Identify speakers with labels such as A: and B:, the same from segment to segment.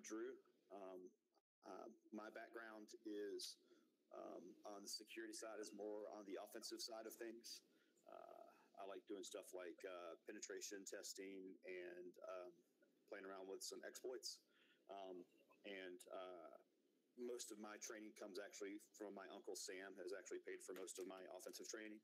A: Drew. My background is on the security side, is more on the offensive side of things. I like doing stuff like penetration testing and playing around with some exploits. Most of my training comes actually from my uncle Sam, has actually paid for most of my offensive training.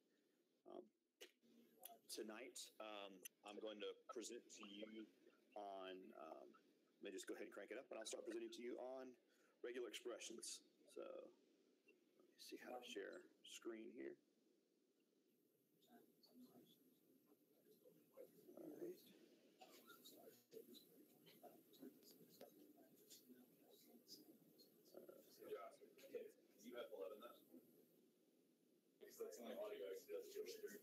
A: Tonight, I'm going to present to you on, let me just go ahead and crank it up, and I'll start presenting to you on regular expressions. So let me see how to share screen here. All right.
B: Josh, do you have to let in that? Because that's the only audio I see that's through.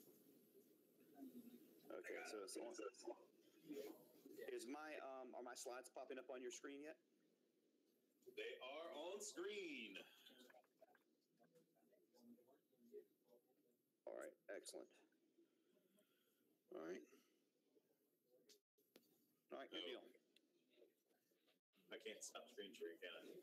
A: Okay, so it's on. Is my are my slides popping up on your screen yet?
B: They are on screen.
A: All right, excellent. All right. All right, good deal.
B: I can't stop screen sharing, can I?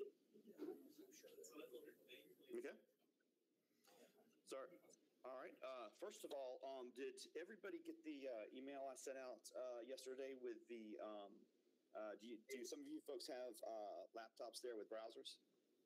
A: Okay. Sorry. All right. First of all, did everybody get the email I sent out yesterday with the? Do some of you folks have laptops there with browsers?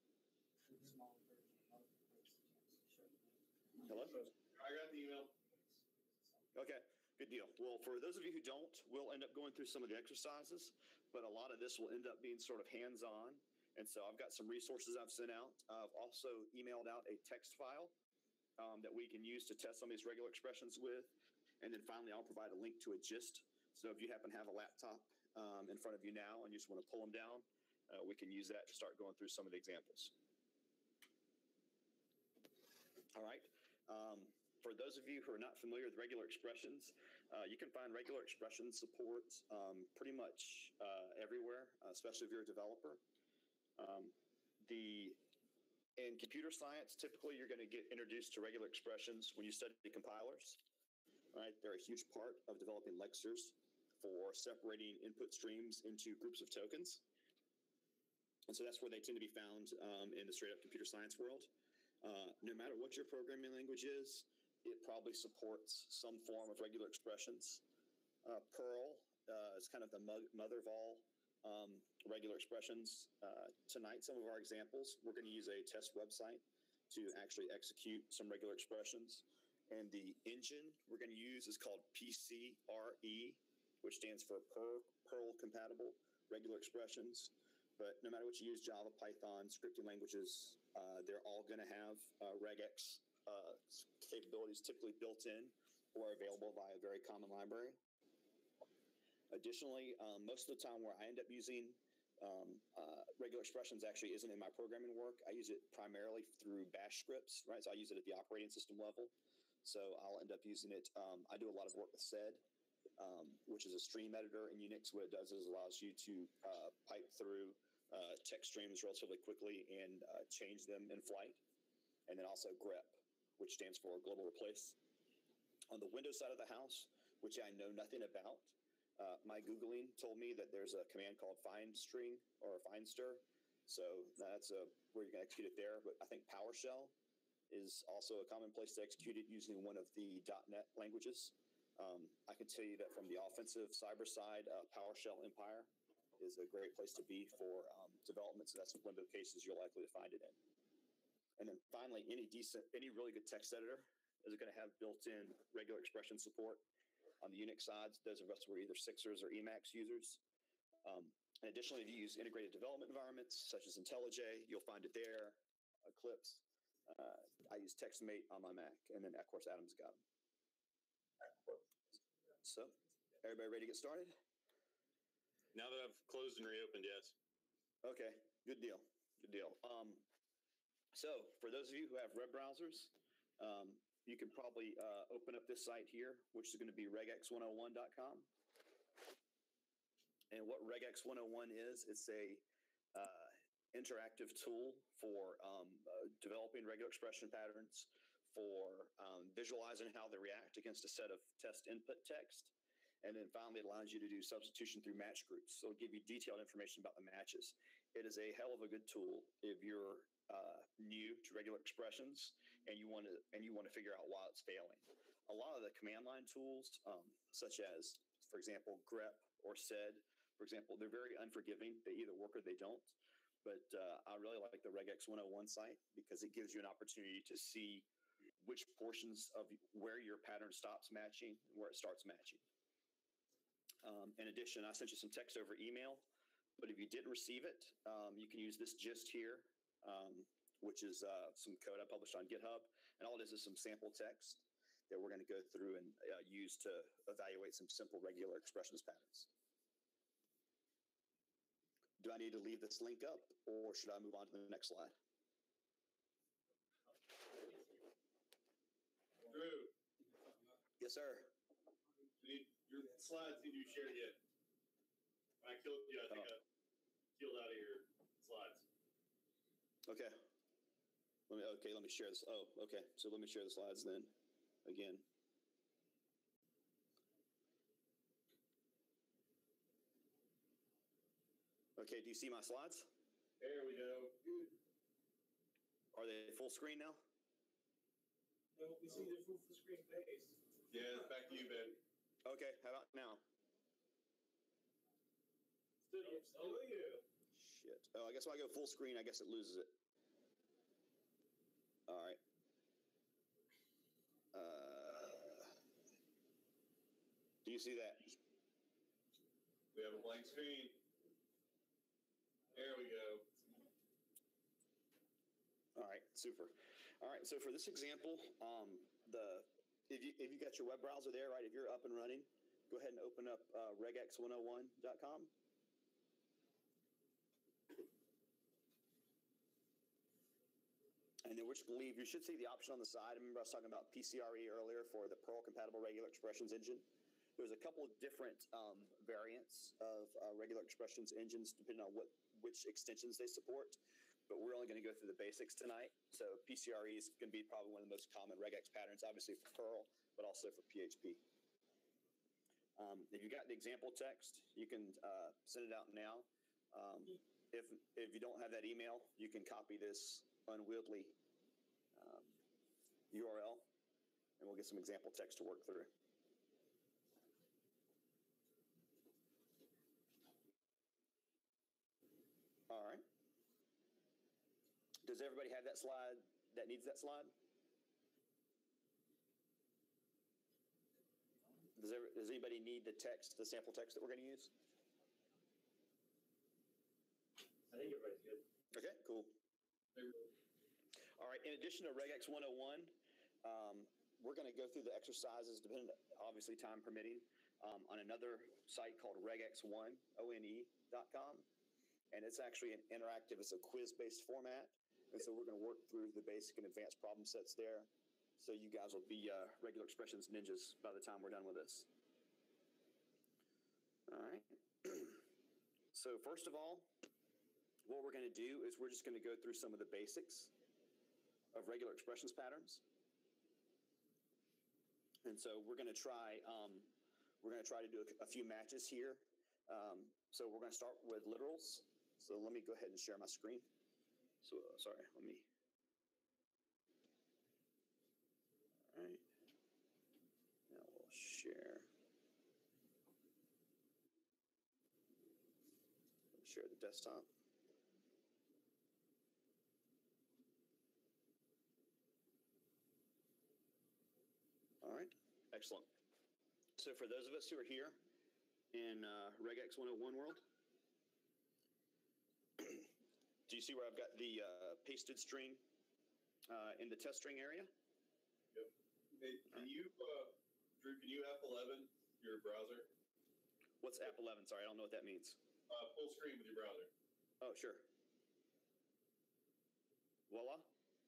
A: Hello?
B: I got the email.
A: Okay, good deal. Well, for those of you who don't, we'll end up going through some of the exercises, but a lot of this will end up being sort of hands-on. And so I've got some resources I've sent out. I've also emailed out a text file that we can use to test some of these regular expressions with. And then finally, I'll provide a link to a gist. So if you happen to have a laptop in front of you now and you just want to pull them down, we can use that to start going through some of the examples. All right. For those of you who are not familiar with regular expressions, you can find regular expression support pretty much everywhere, especially if you're a developer. In computer science, typically you're going to get introduced to regular expressions when you study compilers. Right? They're a huge part of developing lexers for separating input streams into groups of tokens. And so that's where they tend to be found in the straight up computer science world. No matter what your programming language is, it probably supports some form of regular expressions. Perl is kind of the mother of all regular expressions. Tonight, some of our examples, we're going to use a test website to actually execute some regular expressions. And the engine we're going to use is called PCRE, which stands for Perl Compatible Regular Expressions. But no matter what you use, Java, Python, scripting languages, they're all going to have regex capabilities typically built in or available via a very common library. Additionally, most of the time where I end up using regular expressions actually isn't in my programming work. I use it primarily through bash scripts, right? So I use it at the operating system level. So I'll end up using it. I do a lot of work with sed, which is a stream editor in Unix. What it does is allows you to pipe through text streams relatively quickly and change them in flight. And then also grep, which stands for global replace. On the Windows side of the house, which I know nothing about, my Googling told me that there's a command called findstring or findstr. So that's where you can execute it there. But I think PowerShell is also a common place to execute it using one of the .NET languages. I can tell you that from the offensive cyber side, PowerShell Empire is a great place to be for development. So that's one of the cases you're likely to find it in. And then finally, any really good text editor is going to have built-in regular expression support. On the Unix side, those of us who are either Sixers or Emacs users. And additionally, if you use integrated development environments such as IntelliJ, you'll find it there. Eclipse. I use TextMate on my Mac, and then of course Adam's got them. So, everybody ready to get started?
B: Now that I've closed and reopened, yes.
A: Okay, good deal. Good deal. So, for those of you who have web browsers, you can probably open up this site here, which is going to be regex101.com. And what regex 101 is, it's a interactive tool for developing regular expression patterns, for visualizing how they react against a set of test input text, And then finally, it allows you to do substitution through match groups. So it'll give you detailed information about the matches. It is a hell of a good tool if you're new to regular expressions and you want to figure out why it's failing. A lot of the command line tools, such as, for example, grep or sed, for example, they're very unforgiving. They either work or they don't. But I really like the regex 101 site because it gives you an opportunity to see which portions of where your pattern stops matching and where it starts matching. In addition, I sent you some text over email, but if you didn't receive it, you can use this gist here, which is some code I published on GitHub. And all it is some sample text that we're going to go through and use to evaluate some simple regular expressions patterns. Do I need to leave this link up, or should I move on to the next slide?
B: Drew,
A: Yes, sir.
B: your slides need to be shared yet. I killed you. I think I peeled out of your slides.
A: Okay. Let me share this. Oh, okay. So let me share the slides then again. Okay, do you see my slides?
B: There we go. Good.
A: Are they full screen now?
C: No, we see the full screen face.
B: Yeah, it's back to you, Ben.
A: Okay, how about now?
C: Still you.
A: Shit. Oh, I guess when I go full screen, I guess it loses it. All right. Do you see that?
B: We have a blank screen. There we go.
A: All right, super. All right, so for this example, if you got your web browser there, right, if you're up and running, go ahead and open up regex101.com. And then you should see the option on the side. I remember I was talking about PCRE earlier for the Perl compatible regular expressions engine. There's a couple of different variants of regular expressions engines depending on which extensions they support. But we're only going to go through the basics tonight. So PCRE is going to be probably one of the most common regex patterns, obviously for Perl, but also for PHP. If you got the example text, you can send it out now. If you don't have that email, you can copy this unwieldy URL, and we'll get some example text to work through. All right. Does everybody have that slide that needs that slide? Does anybody need the sample text that we're going to use?
C: I think everybody's good.
A: Okay, cool. All right, in addition to regex 101, we're going to go through the exercises, depending, obviously time permitting, on another site called regex1.com. And it's actually an interactive, it's a quiz-based format. And so we're going to work through the basic and advanced problem sets there. So you guys will be regular expressions ninjas by the time we're done with this. All right. So first of all, what we're going to do is we're just going to go through some of the basics of regular expressions patterns. And so we're going to try to do a few matches here. So we're going to start with literals. So let me go ahead and share my screen. So sorry, let me. All right. Now we'll share. Share the desktop. All right, excellent. So for those of us who are here in regex 101 world, do you see where I've got the pasted string in the test string area?
B: Yep. Hey, Drew, can you F11 your browser?
A: What's app 11? Sorry, I don't know what that means.
B: Full screen with your browser.
A: Oh, sure. Voila.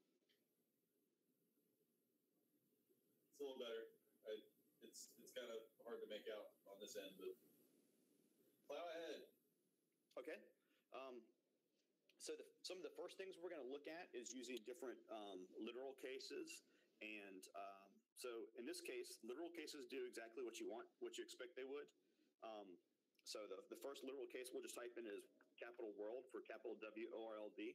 B: It's a little better. It's kind of hard to make out on this end, but plow ahead.
A: Okay. So some of the first things we're going to look at is using different literal cases and So in this case, literal cases do exactly what you want, what you expect they would. So the first literal case we'll just type in is capital world for capital WORLD.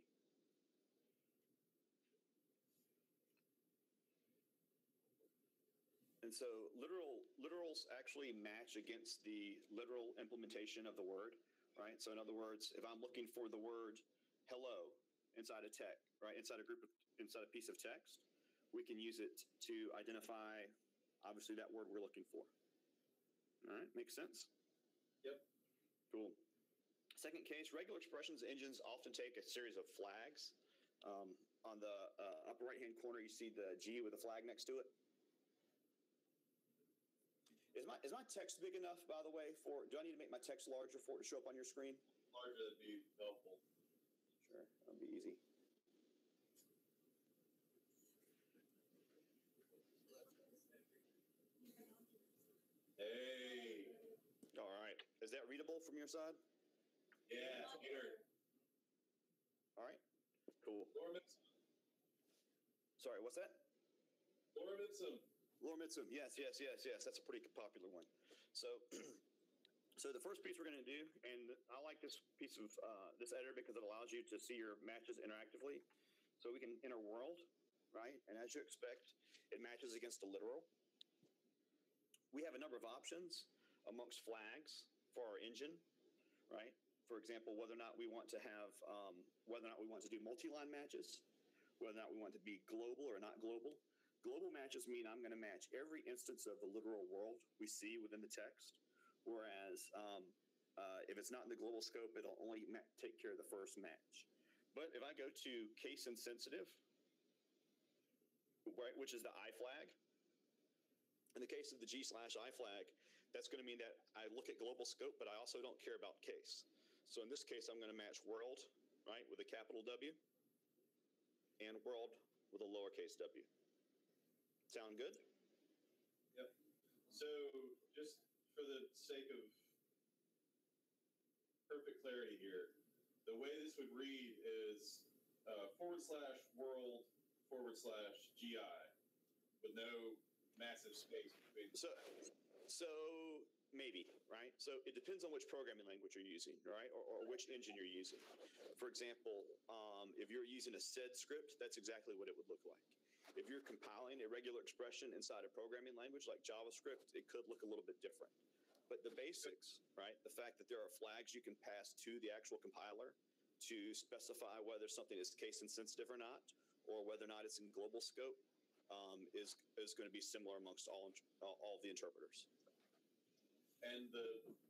A: And so literals actually match against the literal implementation of the word, right? So in other words, if I'm looking for the word hello inside a text, right, inside a piece of text, we can use it to identify, obviously, that word we're looking for. All right, makes sense?
B: Yep.
A: Cool. Second case, regular expressions engines often take a series of flags. On the upper right-hand corner, you see the G with a flag next to it. Is my text big enough, by the way, do I need to make my text larger for it to show up on your screen?
B: Larger would be helpful.
A: Sure, that'll be easy.
B: Hey.
A: All right. Is that readable from your side?
B: Yeah, Peter.
A: All right. Cool.
B: Lorem ipsum.
A: Sorry, what's that?
B: Lorem ipsum.
A: Lorem ipsum. Yes. That's a pretty popular one. So, so the first piece we're going to do, and I like this piece of this editor because it allows you to see your matches interactively. So we can enter world, right? And as you expect, it matches against a literal. We have a number of options amongst flags for our engine, right? For example, whether or not we want to have, whether or not we want to do multi-line matches, whether or not we want to be global or not global. Global matches mean I'm going to match every instance of the literal world we see within the text, whereas if it's not in the global scope, it'll only take care of the first match. But if I go to case insensitive, right, which is the I flag, in the case of the G/I flag, that's going to mean that I look at global scope, but I also don't care about case. So in this case, I'm going to match world, right, with a capital W, and world with a lowercase w. Sound good?
B: Yep. So just for the sake of perfect clarity here, the way this would read is /world/GI with no massive space between.
A: So maybe, right? So it depends on which programming language you're using, right? Or which engine you're using. For example, if you're using a sed script, that's exactly what it would look like. If you're compiling a regular expression inside a programming language like JavaScript, it could look a little bit different. But the basics, right? The fact that there are flags you can pass to the actual compiler to specify whether something is case insensitive or not, or whether or not it's in global scope, is going to be similar amongst all the interpreters.
B: And the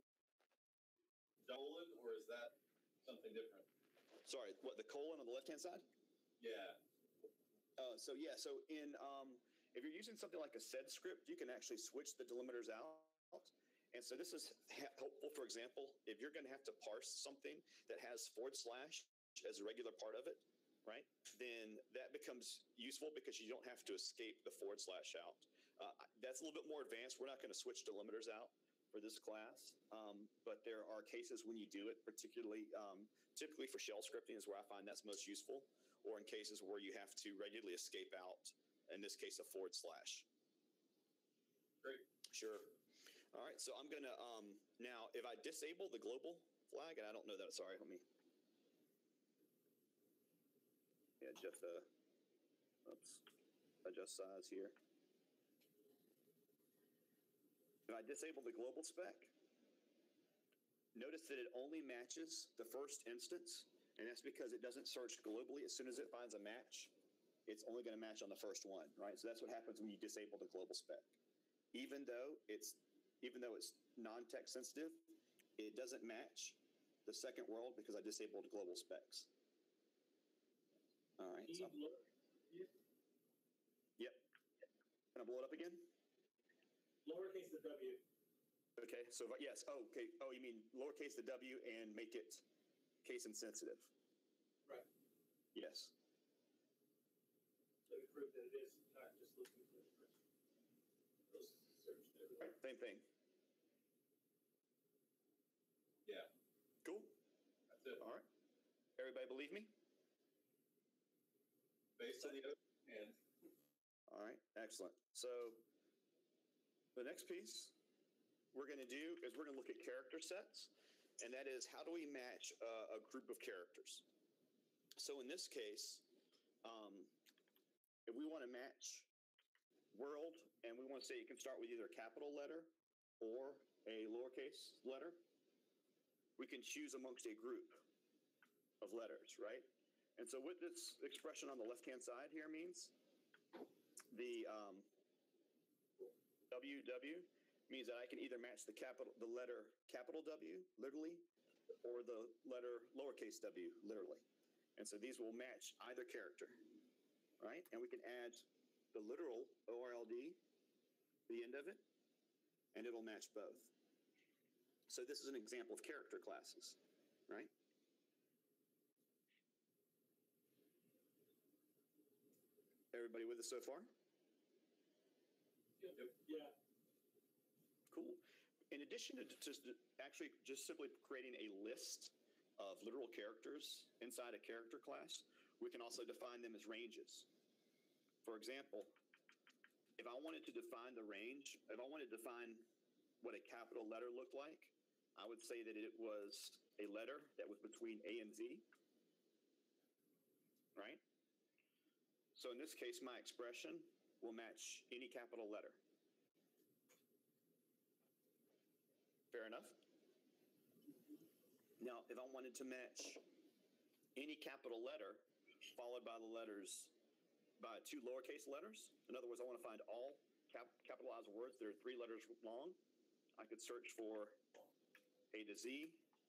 B: colon, or is that something different?
A: Sorry, what, the colon on the left-hand side?
B: Yeah.
A: So in if you're using something like a sed script, you can actually switch the delimiters out. And so this is helpful. For example, if you're going to have to parse something that has / as a regular part of it, right? Then that becomes useful because you don't have to escape the / out. That's a little bit more advanced. We're not going to switch delimiters out for this class, but there are cases when you do it, particularly typically for shell scripting is where I find that's most useful, or in cases where you have to regularly escape out, in this case, a /.
B: Great.
A: Sure. All right, so I'm going to, now, if I disable the global flag, and I don't know that, sorry, let me adjust adjust size here. If I disable the global spec, notice that it only matches the first instance, and that's because it doesn't search globally. As soon as it finds a match, it's only going to match on the first one, right? So that's what happens when you disable the global spec. Even though it's non-text sensitive, it doesn't match the second world because I disabled global specs. All right. So, yep. Can I blow it up again?
C: Lowercase the W.
A: Okay. So yes. Oh, okay. Oh, you mean lowercase the W and make it case insensitive?
C: Right.
A: Yes.
C: So we prove that it is not just looking for the person. Those search everywhere.
A: Right. Same thing.
B: Yeah.
A: Cool.
B: That's it.
A: All right. Everybody believe me?
B: Based on the other hand.
A: All right, excellent. So the next piece we're going to do is we're going to look at character sets, and that is how do we match a group of characters. So in this case, if we want to match world, and we want to say it can start with either a capital letter or a lowercase letter, we can choose amongst a group of letters, right? And so what this expression on the left-hand side here means, the WW means that I can either match the letter capital W, literally, or the letter lowercase w, literally. And so these will match either character, right? And we can add the literal ORLD, the end of it, and it'll match both. So this is an example of character classes, right? Everybody with us so far?
B: Yep.
C: Yeah.
A: Cool. In addition to actually just simply creating a list of literal characters inside a character class, we can also define them as ranges. For example, if I wanted to define the range, if I wanted to define what a capital letter looked like, I would say that it was a letter that was between A and Z, right? So in this case, my expression will match any capital letter. Fair enough? Now, if I wanted to match any capital letter followed by the letters, by two lowercase letters, in other words, I want to find all capitalized words that are 3 letters long, I could search for A to Z,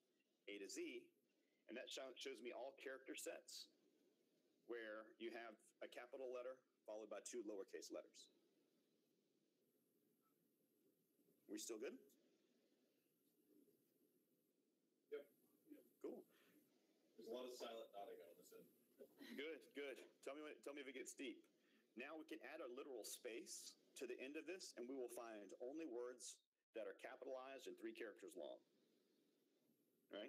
A: and that shows me all character sets where you have a capital letter followed by 2 lowercase letters. We still good?
B: Yep.
A: Cool.
B: There's a lot of silent nodding on this end.
A: Good. Tell me if it gets deep. Now we can add a literal space to the end of this, and we will find only words that are capitalized and 3 characters long. Right?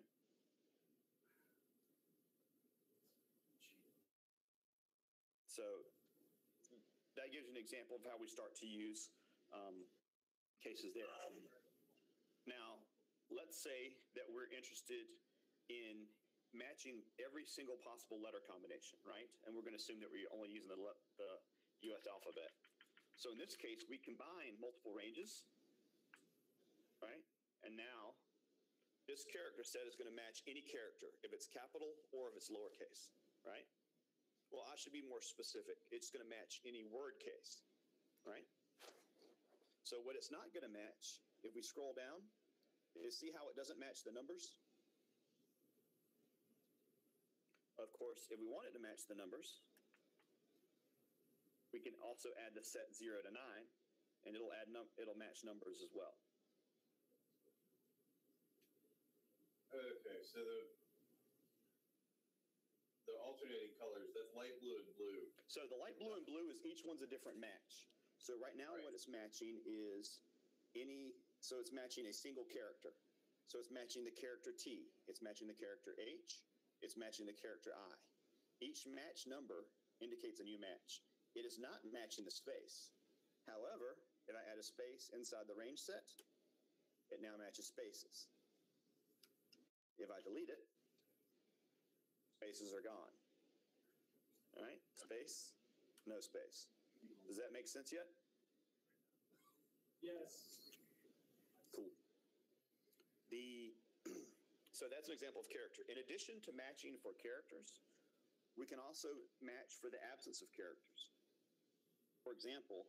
A: So that gives you an example of how we start to use cases there. Now, let's say that we're interested in matching every single possible letter combination, right? And we're going to assume that we're only using the US alphabet. So in this case, we combine multiple ranges, right? And now this character set is going to match any character, if it's capital or if it's lowercase, right? Well, I should be more specific. It's going to match any word case, right? So what it's not going to match, if we scroll down, is see how it doesn't match the numbers? Of course, if we want it to match the numbers, we can also add the set 0 to 9, and it'll match numbers as well.
B: Okay, so the alternating colors, that's light blue and blue.
A: So the light blue and blue is each one's a different match. So right now what it's matching is it's matching a single character. So it's matching the character T, it's matching the character H, it's matching the character I. Each match number indicates a new match. It is not matching the space. However, if I add a space inside the range set, it now matches spaces. If I delete it, spaces are gone. All right, space, no space. Does that make sense yet?
C: Yes.
A: Cool. So that's an example of character. In addition to matching for characters, we can also match for the absence of characters. For example,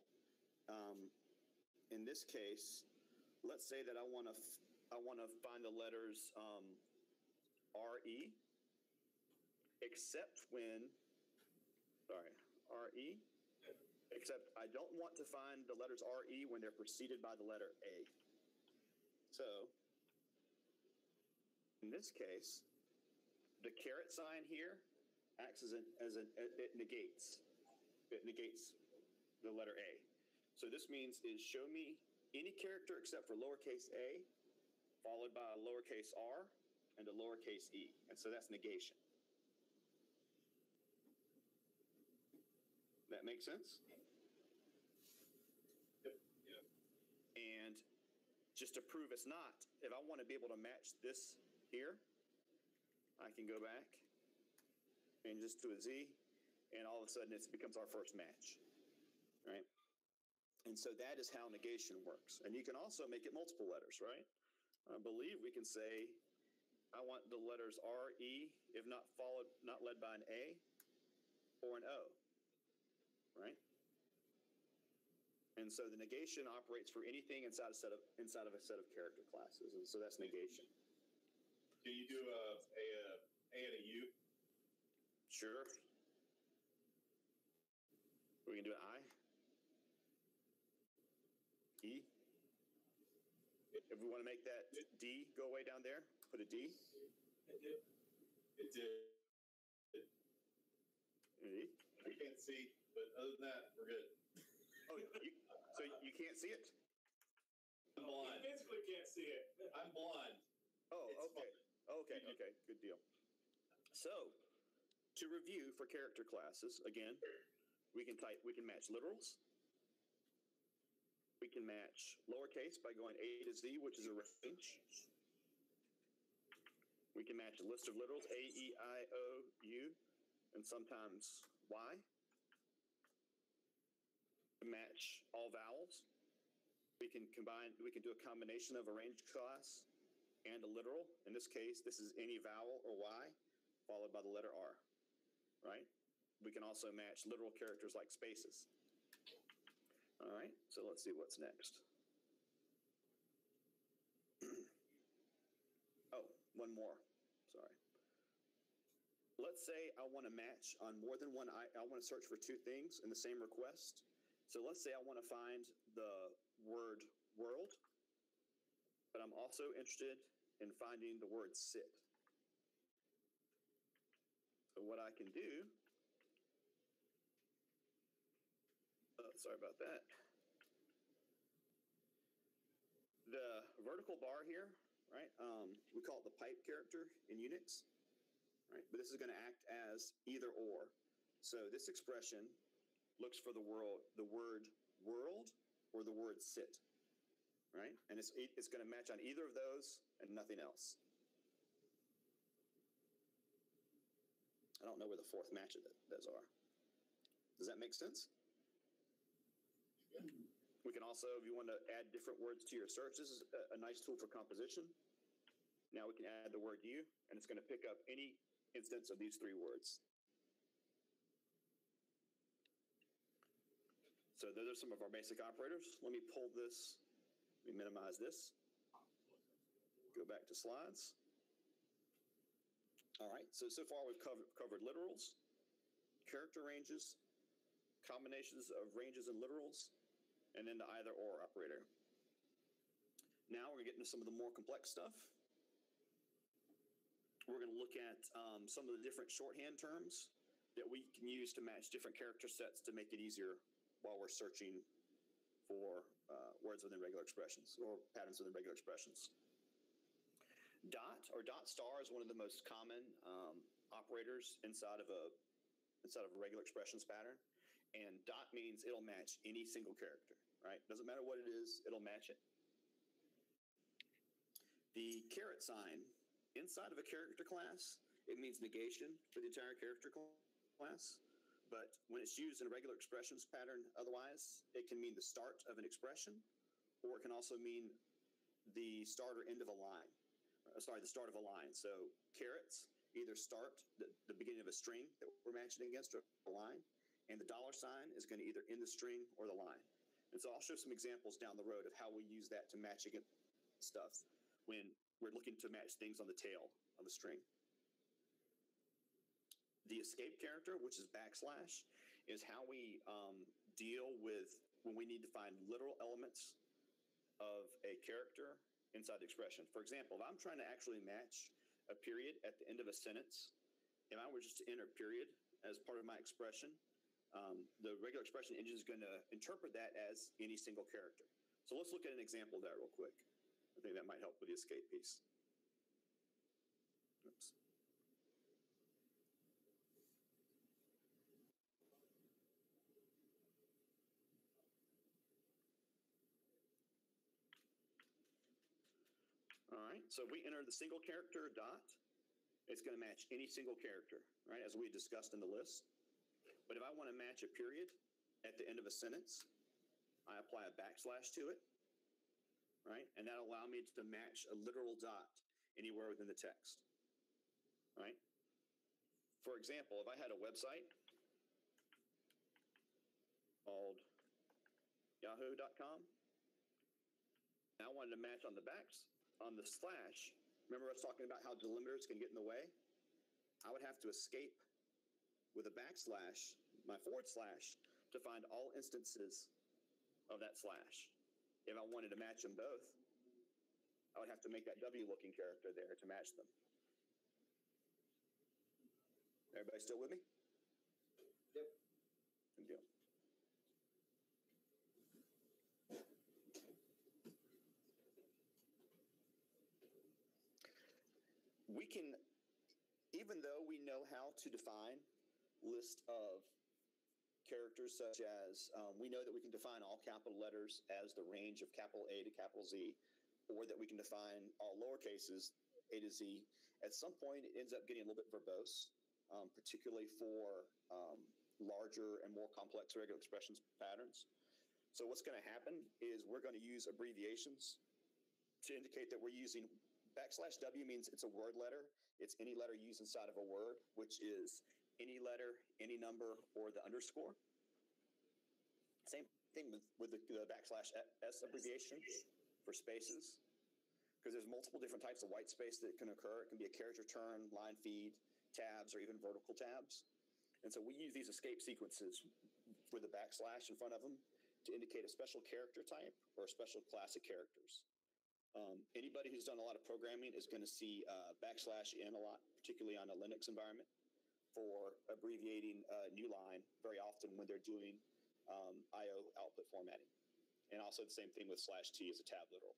A: in this case, let's say that I want to find the letters RE, except I don't want to find the letters RE when they're preceded by the letter A. So in this case, the caret sign here acts it negates the letter A. So this means is show me any character except for lowercase a, followed by a lowercase r and a lowercase e. And so that's negation. That makes sense? just to prove it's not, if I want to be able to match this here, I can go back and just do a Z, and all of a sudden it becomes our first match, right? And so that is how negation works. And you can also make it multiple letters, right? I believe we can say, I want the letters R, E, if not led by an A or an O, right? And so the negation operates for anything inside of a set of character classes, and so that's negation.
B: Can you do a and a U?
A: Sure. We can do an I, E. If we want to make that D go away down there, put a D.
B: It did. It did.
A: E.
B: I can't see, but other than that, we're good.
A: Oh, so you can't see it?
B: I'm blind.
C: He physically can't see it.
B: I'm blind.
A: Oh,
B: It's
A: okay. Okay, good deal. So, to review for character classes, again, we can match literals. We can match lowercase by going A to Z, which is a range. We can match a list of literals, A, E, I, O, U, and sometimes Y. Match all vowels. We can do a combination of a range class and a literal. In this case, this is any vowel or Y followed by the letter R, right? We can also match literal characters like spaces. All right, so let's see what's next. Oh, one more, sorry. Let's say I want to match on more than one, I want to search for two things in the same request. So let's say I want to find the word world, but I'm also interested in finding the word sit. So what I can do, sorry about that. The vertical bar here, right? We call it the pipe character in Unix, right? But this is going to act as either or. So this expression looks for the word world or the word sit, right? And it's going to match on either of those and nothing else. I don't know where the fourth match of those are. Does that make sense?
B: Yeah.
A: We can also, if you want to add different words to your search, this is a nice tool for composition. Now we can add the word you, and it's going to pick up any instance of these three words. So those are some of our basic operators. Let me pull this, let me minimize this. Go back to slides. All right, so far we've covered literals, character ranges, combinations of ranges and literals, and then the either or operator. Now we're going to get into some of the more complex stuff. We're going to look at some of the different shorthand terms that we can use to match different character sets to make it easier while we're searching for words within regular expressions or patterns within regular expressions. Dot or dot star is one of the most common operators inside of a regular expressions pattern. And dot means it'll match any single character, right? Doesn't matter what it is, it'll match it. The caret sign inside of a character class, it means negation for the entire character class. But when it's used in a regular expressions pattern, otherwise, it can mean the start of an expression, or it can also mean the start or end of a line. The start of a line. So carets either start the beginning of a string that we're matching against or a line, and the dollar sign is going to either end the string or the line. And so I'll show some examples down the road of how we use that to match against stuff when we're looking to match things on the tail of a string. The escape character, which is backslash, is how we deal with when we need to find literal elements of a character inside the expression. For example, if I'm trying to actually match a period at the end of a sentence, if I were just to enter period as part of my expression, the regular expression engine is going to interpret that as any single character. So let's look at an example of that real quick. I think that might help with the escape piece. Oops. right? So if we enter the single character dot, it's going to match any single character, right? As we had discussed in the list. But if I want to match a period at the end of a sentence, I apply a backslash to it, right? And that'll allow me to match a literal dot anywhere within the text, right? For example, if I had a website called yahoo.com, and I wanted to match on the slash, remember us talking about how delimiters can get in the way? I would have to escape with a backslash, my forward slash, to find all instances of that slash. If I wanted to match them both, I would have to make that W-looking character there to match them. Everybody still with me?
C: Yep.
A: Good deal. We can, even though we know how to define list of characters such as, we know that we can define all capital letters as the range of capital A to capital Z, or that we can define all lowercases A to Z. At some point, it ends up getting a little bit verbose, particularly for larger and more complex regular expressions patterns. So what's going to happen is we're going to use abbreviations to indicate that we're using \W means it's a word letter. It's any letter used inside of a word, which is any letter, any number, or the underscore. Same thing with the \S abbreviation for spaces, because there's multiple different types of white space that can occur. It can be a character turn, line feed, tabs, or even vertical tabs. And so we use these escape sequences with a backslash in front of them to indicate a special character type or a special class of characters. Anybody who's done a lot of programming is going to see \N a lot, particularly on a Linux environment, for abbreviating new line very often when they're doing IO output formatting. And also the same thing with /T as a tab literal.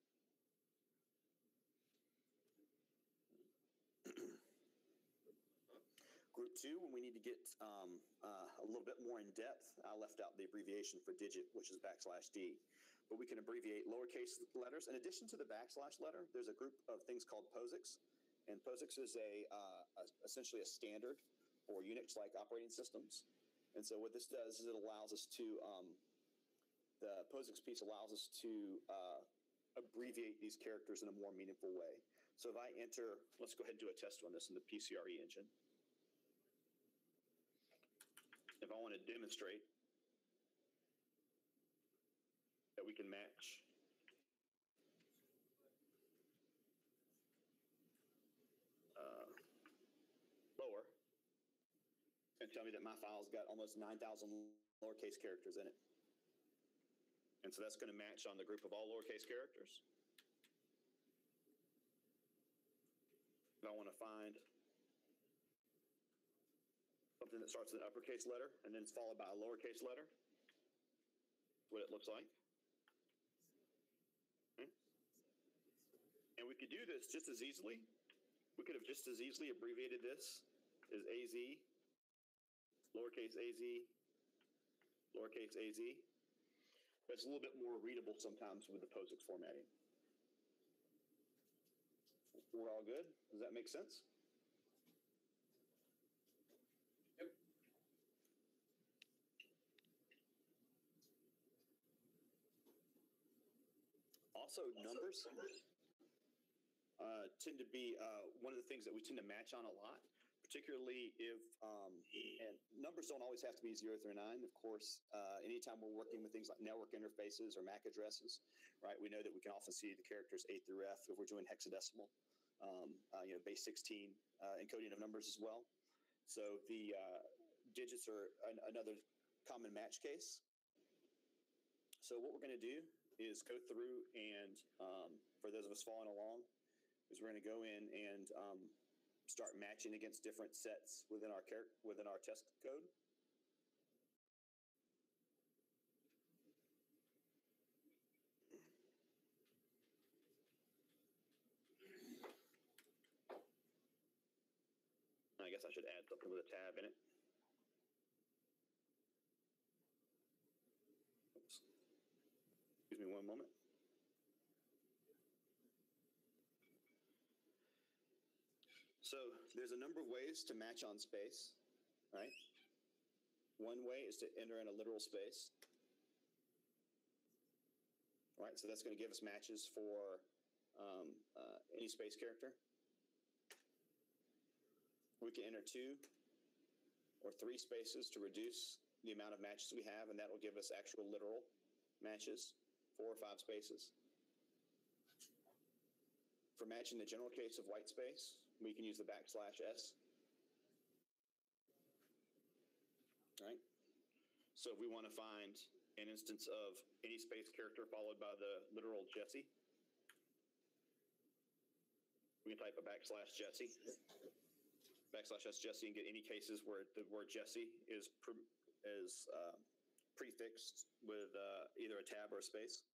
A: Group 2, when we need to get a little bit more in depth, I left out the abbreviation for digit, which is \D. But we can abbreviate lowercase letters. In addition to the backslash letter, there's a group of things called POSIX. And POSIX is essentially a standard for Unix-like operating systems. And so what this does is it allows us to, the POSIX piece allows us to abbreviate these characters in a more meaningful way. So if I enter, let's go ahead and do a test on this in the PCRE engine. If I want to demonstrate that we can match lower, and tell me that my file's got almost 9,000 lowercase characters in it. And so that's going to match on the group of all lowercase characters. If I want to find something that starts with an uppercase letter and then it's followed by a lowercase letter, what it looks like. Okay. And we could do this just as easily. We could have just as easily abbreviated this as AZ, lowercase AZ, lowercase AZ. But it's a little bit more readable sometimes with the POSIX formatting. We're all good? Does that make sense?
C: Yep.
A: Also, numbers tend to be one of the things that we tend to match on a lot, particularly if, and numbers don't always have to be 0 through 9. Of course, anytime we're working with things like network interfaces or MAC addresses, right, we know that we can often see the characters A through F if we're doing hexadecimal, base 16 encoding of numbers as well. So the digits are another common match case. So what we're going to do is go through and, for those of us following along, is we're going to go in and start matching against different sets within our test code. I guess I should add something with a tab in it. Oops. Excuse me one moment. So there's a number of ways to match on space, right? One way is to enter in a literal space. Right, so that's going to give us matches for any space character. We can enter 2 or 3 spaces to reduce the amount of matches we have, and that will give us actual literal matches, 4 or 5 spaces. For matching the general case of white space, we can use the \s. Right? So if we want to find an instance of any space character followed by the literal Jesse, we can type a \Jesse, \S Jesse, and get any cases where the word Jesse is prefixed with either a tab or a space.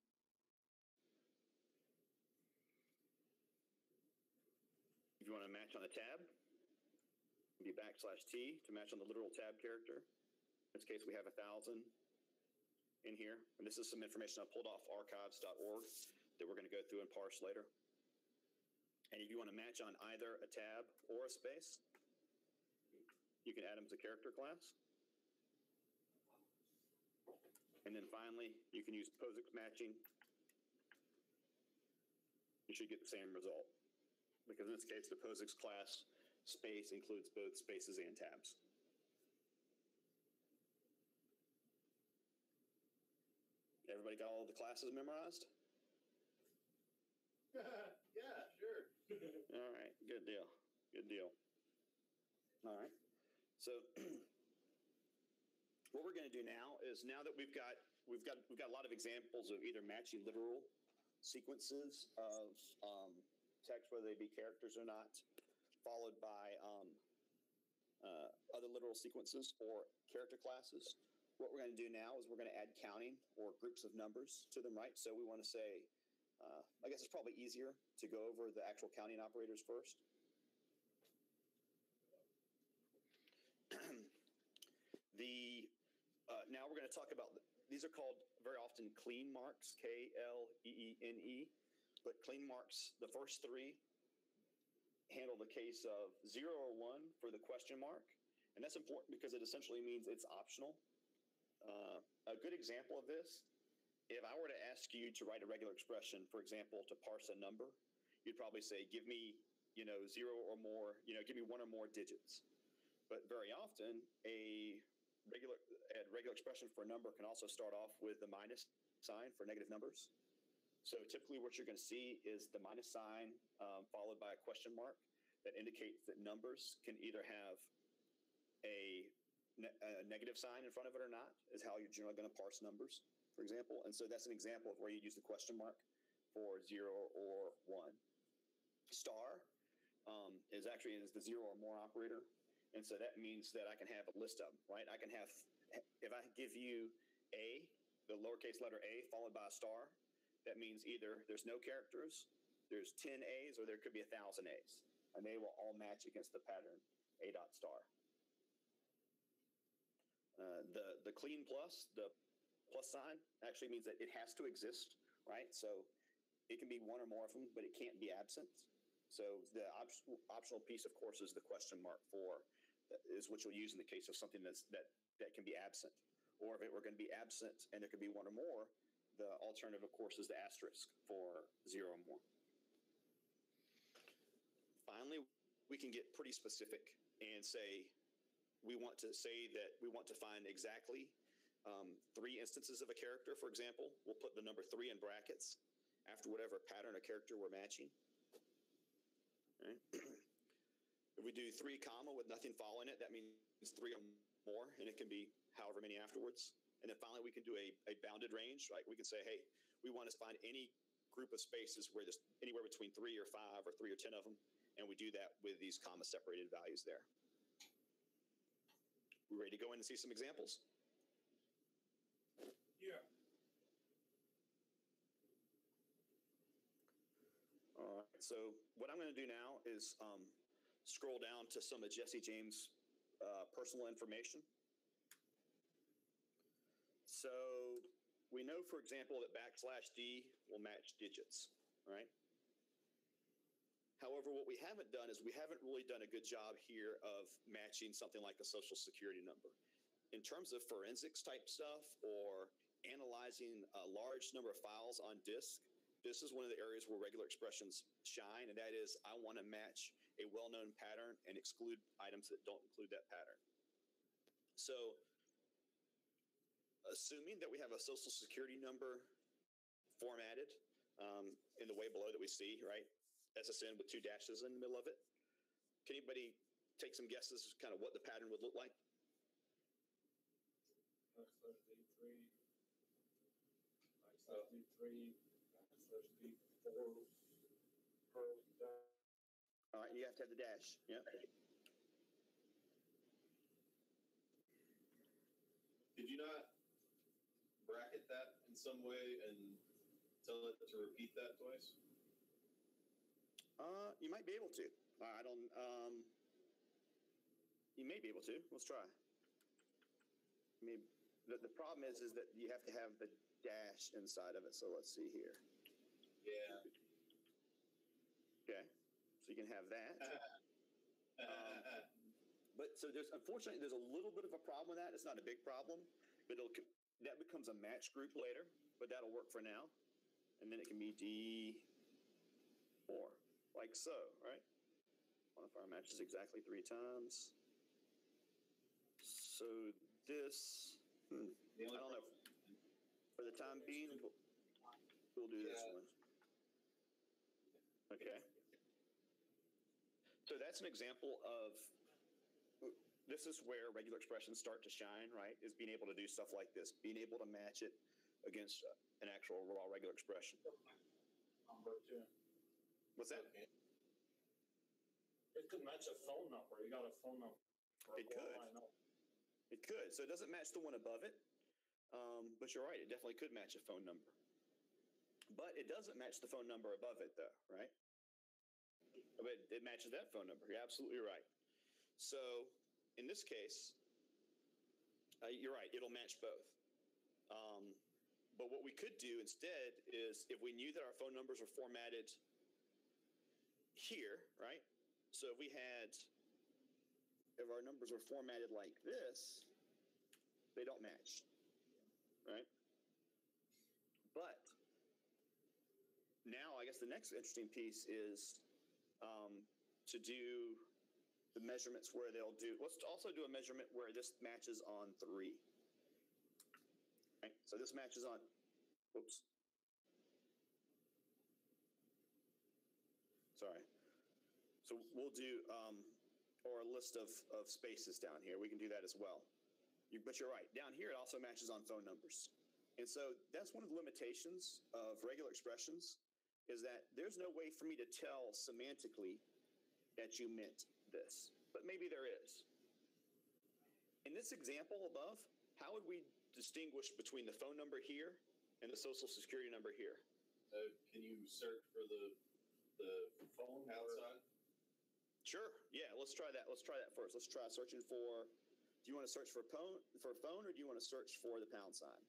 A: If you want to match on a tab, it would be \T to match on the literal tab character. In this case, we have 1,000 in here. And this is some information I pulled off archives.org that we're going to go through and parse later. And if you want to match on either a tab or a space, you can add them as a character class. And then finally, you can use POSIX matching. You should get the same result. Because in this case, the POSIX class space includes both spaces and tabs. Everybody got all the classes memorized?
B: Yeah, sure.
A: All right, good deal. Good deal. All right. So what we're going to do now is, now that we've got a lot of examples of either matching literal sequences of text, whether they be characters or not, followed by other literal sequences or character classes. What we're going to do now is we're going to add counting or groups of numbers to them, right? So we want to say, I guess it's probably easier to go over the actual counting operators first. Now we're going to talk about, these are called very often clean marks, K-L-E-E-N-E, but clean marks, the first 3 handle the case of 0 or 1 for the question mark. And that's important because it essentially means it's optional. A good example of this, if I were to ask you to write a regular expression, for example, to parse a number, you'd probably say, give me, 0 or more, give me 1 or more digits. But very often, a regular expression for a number can also start off with the minus sign for negative numbers. So typically what you're going to see is the minus sign followed by a question mark that indicates that numbers can either have a negative sign in front of it or not, is how you're generally going to parse numbers, for example. And so that's an example of where you use the question mark for 0 or 1. Star is the 0 or more operator. And so that means that I can have a list of them, right? I can have, if I give you A, the lowercase letter A followed by a star, that means either there's no characters, there's 10 A's, or there could be 1,000 A's. And they will all match against the pattern A dot star. The clean plus, the plus sign, actually means that it has to exist, right? So it can be 1 or more of them, but it can't be absent. So the optional piece, of course, is the question mark is what you'll use in the case of something that can be absent. Or if it were going to be absent and there could be 1 or more, the alternative, of course, is the asterisk for 0 or more. Finally, we can get pretty specific and say, we want to find exactly 3 instances of a character, for example. We'll put the number 3 in brackets after whatever pattern or character we're matching. Right? If we do 3 comma with nothing following it, that means 3 or more, and it can be however many afterwards. And then finally, we can do a bounded range, right? We can say, hey, we want to find any group of spaces where there's anywhere between 3 or 5 or 3 or 10 of them, and we do that with these comma-separated values there. We ready to go in and see some examples?
C: Yeah.
A: All right, so what I'm going to do now is scroll down to some of Jesse James' personal information. So we know, for example, that \D will match digits, right? However, what we haven't done is we haven't really done a good job here of matching something like a social security number. In terms of forensics type stuff or analyzing a large number of files on disk, this is one of the areas where regular expressions shine, and that is I want to match a well-known pattern and exclude items that don't include that pattern. So assuming that we have a social security number formatted in the way below that we see, right? SSN with 2 dashes in the middle of it. Can anybody take some guesses kind of what the pattern would look like?
C: /D3, /D3, /D4,
A: All right, you have to have the dash. Yeah.
B: Did you not bracket that in some way and tell it to repeat that twice?
A: You might be able to. I don't. You may be able to. Let's try. I mean, the problem is that you have to have the dash inside of it. So let's see here.
B: Yeah.
A: Okay. So you can have that. But so unfortunately there's a little bit of a problem with that. It's not a big problem, but that becomes a match group later. But that'll work for now, and then it can be D4. Like so, right? Modifier matches exactly 3 times. So this, I don't know. For the time being, we'll do this one. Okay. So that's an example of, this is where regular expressions start to shine, right? Is being able to do stuff like this, being able to match it against an actual raw regular expression.
C: number too.
A: What's that?
C: It could match a phone number. You got a phone number.
A: It could. It could. So it doesn't match the one above it. But you're right. It definitely could match a phone number. But it doesn't match the phone number above it, though, right? But it matches that phone number. You're absolutely right. So in this case, you're right. It'll match both. But what we could do instead is if we knew that our phone numbers were formatted here, right? So if our numbers were formatted like this, they don't match, right? But now I guess the next interesting piece is to do the measurements where let's also do a measurement where this matches on 3. Right? So this matches on, whoops. Sorry. So we'll do, or a list of spaces down here. We can do that as well. But you're right. Down here, it also matches on phone numbers. And so that's one of the limitations of regular expressions is that there's no way for me to tell semantically that you meant this. But maybe there is. In this example above, how would we distinguish between the phone number here and the social security number here?
B: Can you search for the phone outside?
A: Sure. Yeah, let's try that. Let's try that first. Let's try searching for, do you want to search for phone or do you want to search for the pound sign?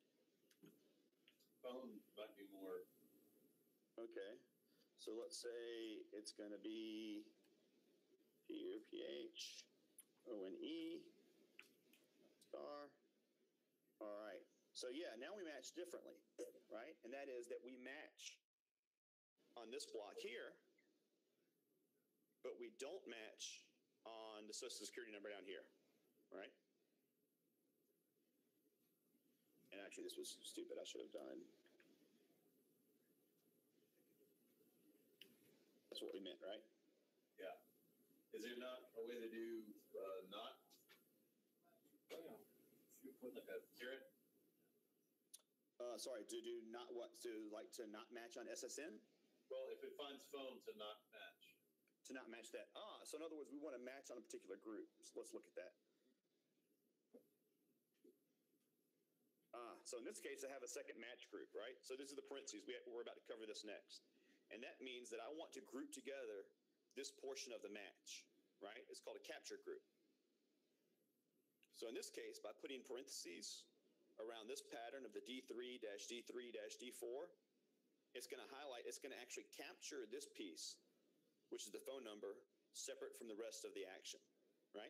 B: Phone might be more.
A: Okay. So let's say it's going to be PHONE star. All right. So yeah, now we match differently, right? And that is that we match on this block here, but we don't match on the social security number down here, right? And actually, this was stupid. I should have done. That's what we meant, right?
B: Yeah. Is there not a way to do not?
C: Oh, yeah.
B: You put like a caret?
A: Sorry, to do not what? To not match on SSN?
B: Well, if it finds phone to not match.
A: To not match that. So in other words, we want to match on a particular group. So let's look at that. So in this case, I have a second match group, right? So this is the parentheses. We're about to cover this next. And that means that I want to group together this portion of the match, right? It's called a capture group. So in this case, by putting parentheses around this pattern of the D3-D3-D4, it's going to highlight, it's going to actually capture this piece which is the phone number, separate from the rest of the action, right?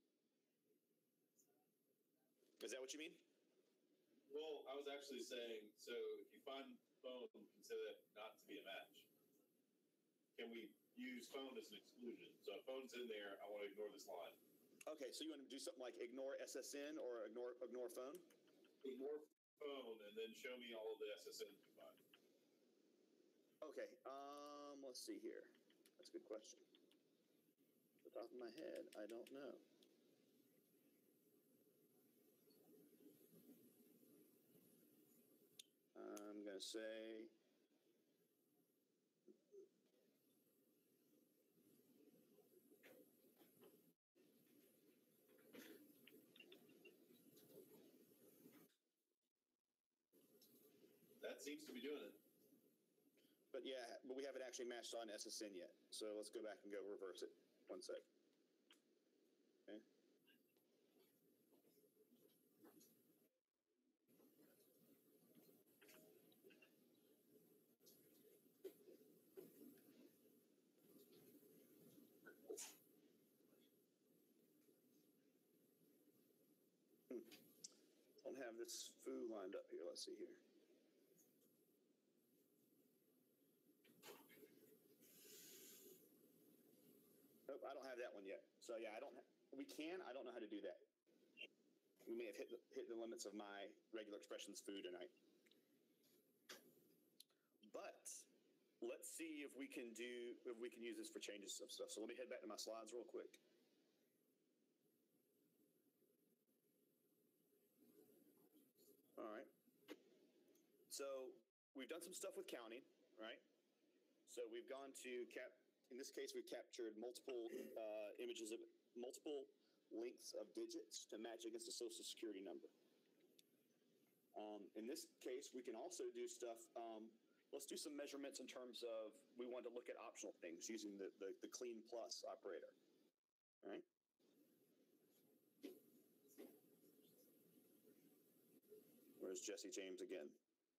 A: Is that what you mean?
B: Well, I was actually saying, so if you find phone, consider that not to be a match. Can we use phone as an exclusion? So if phone's in there, I want to ignore this line.
A: Okay, so you want to do something like ignore SSN or ignore phone?
B: Ignore phone and then show me all of the SSNs you find.
A: Okay, let's see here. That's a good question. Off the top of my head, I don't know. I'm going to say
B: that seems to be doing it.
A: but we haven't actually matched on SSN yet. So let's go back and go reverse it. One sec. Okay. Don't have this foo lined up here. Let's see here. Nope, I don't have that one yet. So yeah, I don't know how to do that. We may have hit the limits of my regular expressions foo tonight. But let's see if we can use this for changes of stuff. So let me head back to my slides real quick. All right. So we've done some stuff with counting, right? So we've gone to in this case, we've captured multiple images of multiple lengths of digits to match against a social security number. In this case, we can also do stuff. Let's do some measurements in terms of we want to look at optional things using the clean plus operator. All right. Where's Jesse James again?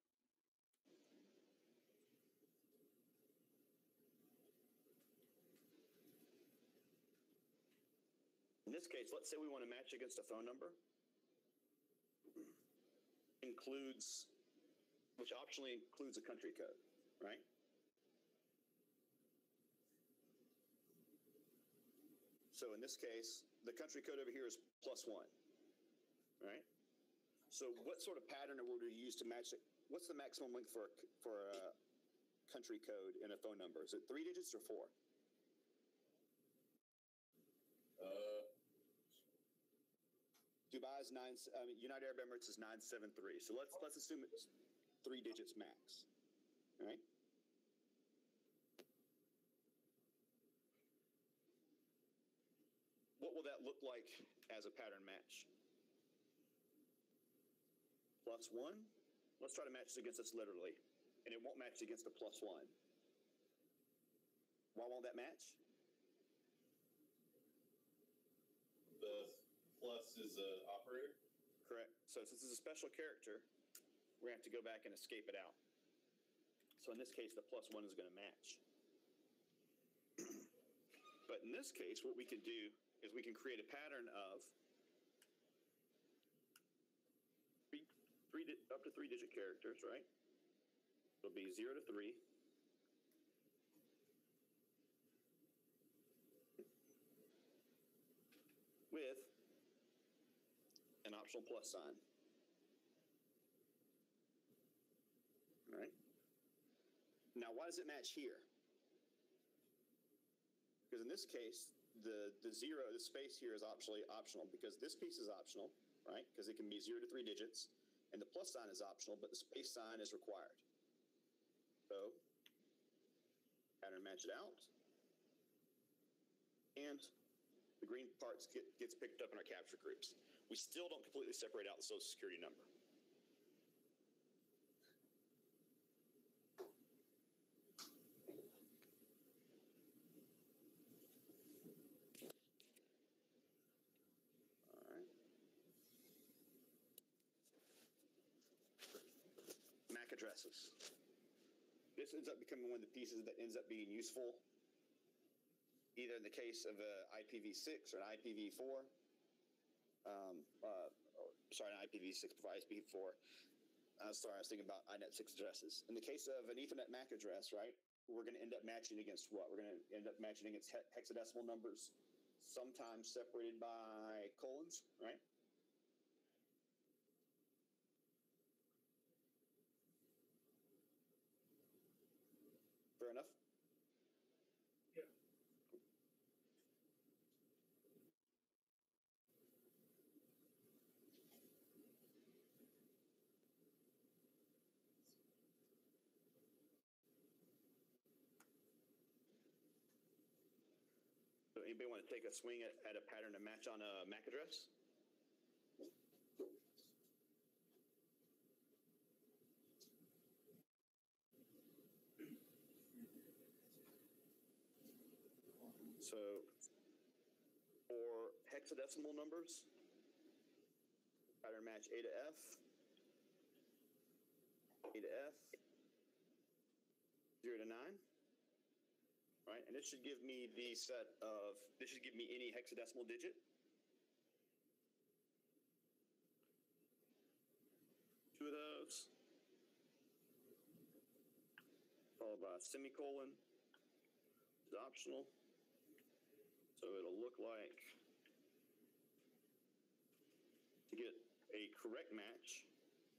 A: In this case, let's say we want to match against a phone number. Which optionally includes a country code, right? So in this case, the country code over here is +1, right? So what sort of pattern would we use to match it? What's the maximum length for a country code in a phone number? Is it 3 digits or 4? Dubai's United Arab Emirates is 973. So let's assume it's 3 digits max. All right. What will that look like as a pattern match? +1. Let's try to match this against this literally, and it won't match against the +1. Why won't that match?
B: The plus is an operator?
A: Correct. So since it's a special character, we're going to have to go back and escape it out. So in this case, the +1 is going to match. But in this case, what we can do is we can create a pattern of up to 3 digit characters, right? It'll be 0 to 3. With an optional plus sign. All right. Now, why does it match here? Because in this case, the 0, the space here is optional because this piece is optional, right? Because it can be 0 to 3 digits, and the plus sign is optional, but the space sign is required. So, pattern match it out, and the green parts gets picked up in our capture groups. We still don't completely separate out the social security number. All right. MAC addresses. This ends up becoming one of the pieces that ends up being useful either in the case of a IPv6 or an IPv4, sorry, an IPv6 before IPv4. Sorry, I was thinking about INET6 addresses. In the case of an Ethernet MAC address, right, we're going to end up matching against what? We're going to end up matching against hexadecimal numbers, sometimes separated by colons, right? Fair enough?
C: Yeah.
A: So anybody want to take a swing at a pattern to match on a MAC address? So for hexadecimal numbers, pattern match A to F, A to F, 0 to 9. Right, and this should give me the set of, this should give me any hexadecimal digit. Two of those, followed by a semicolon, which is optional. So it'll look like, to get a correct match,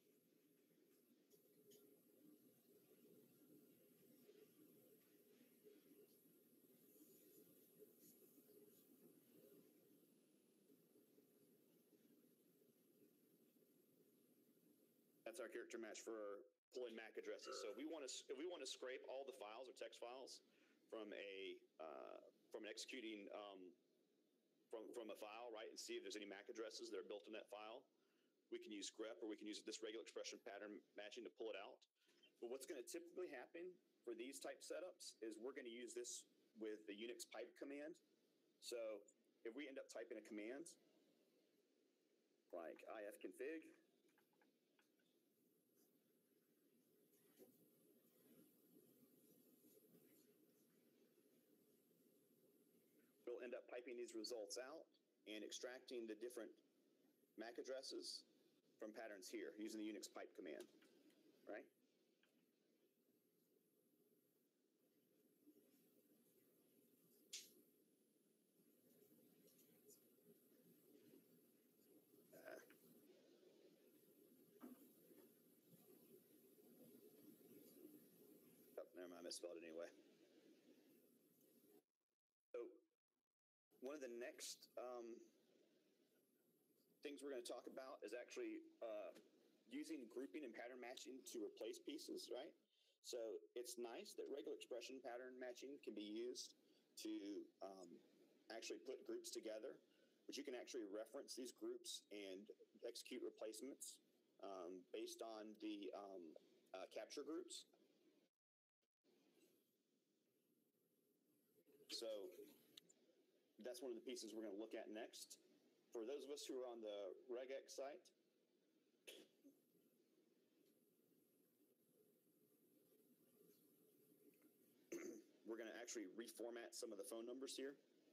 A: that's our character match for pulling MAC addresses. So if we want to scrape all the files or text files from an executing from a file, right, and see if there's any MAC addresses that are built in that file, we can use grep, or we can use this regular expression pattern matching to pull it out. But what's going to typically happen for these type setups is we're going to use this with the Unix pipe command. So if we end up typing a command like ifconfig, we'll end up piping these results out and extracting the different MAC addresses from patterns here using the Unix pipe command, right? Oh, never mind, I misspelled it anyway. So one of the next things we're going to talk about is actually using grouping and pattern matching to replace pieces, right? So it's nice that regular expression pattern matching can be used to actually put groups together, but you can actually reference these groups and execute replacements based on the capture groups. So that's one of the pieces we're going to look at next. For those of us who are on the regex site, we're going to actually reformat some of the phone numbers here.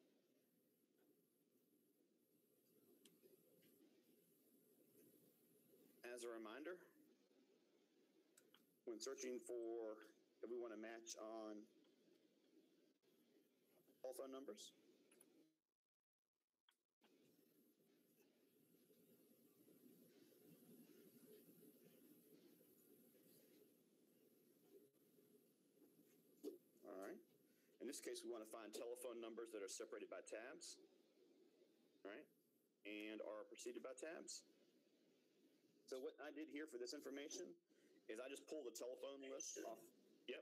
A: As a reminder, when searching for, if we want to match on all phone numbers, all right. In this case, we want to find telephone numbers that are separated by tabs, right, and are preceded by tabs. So what I did here for this information is I just pulled the telephone list off. Yep.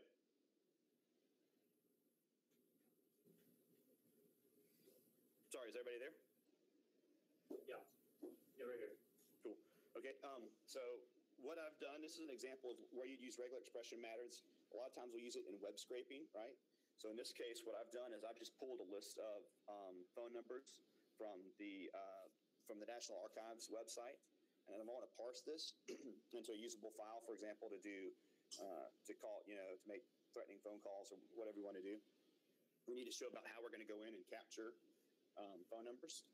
A: Sorry, is everybody there?
C: Yeah. Yeah, right here.
A: Cool. Okay. So what I've done, this is an example of where you'd use regular expression patterns. A lot of times we'll use it in web scraping, right? So in this case, what I've done is I've just pulled a list of phone numbers from the National Archives website, and I want to parse this into a usable file, for example, to do to call, to make threatening phone calls or whatever you want to do. we need to show about how we're going to go in and capture phone numbers.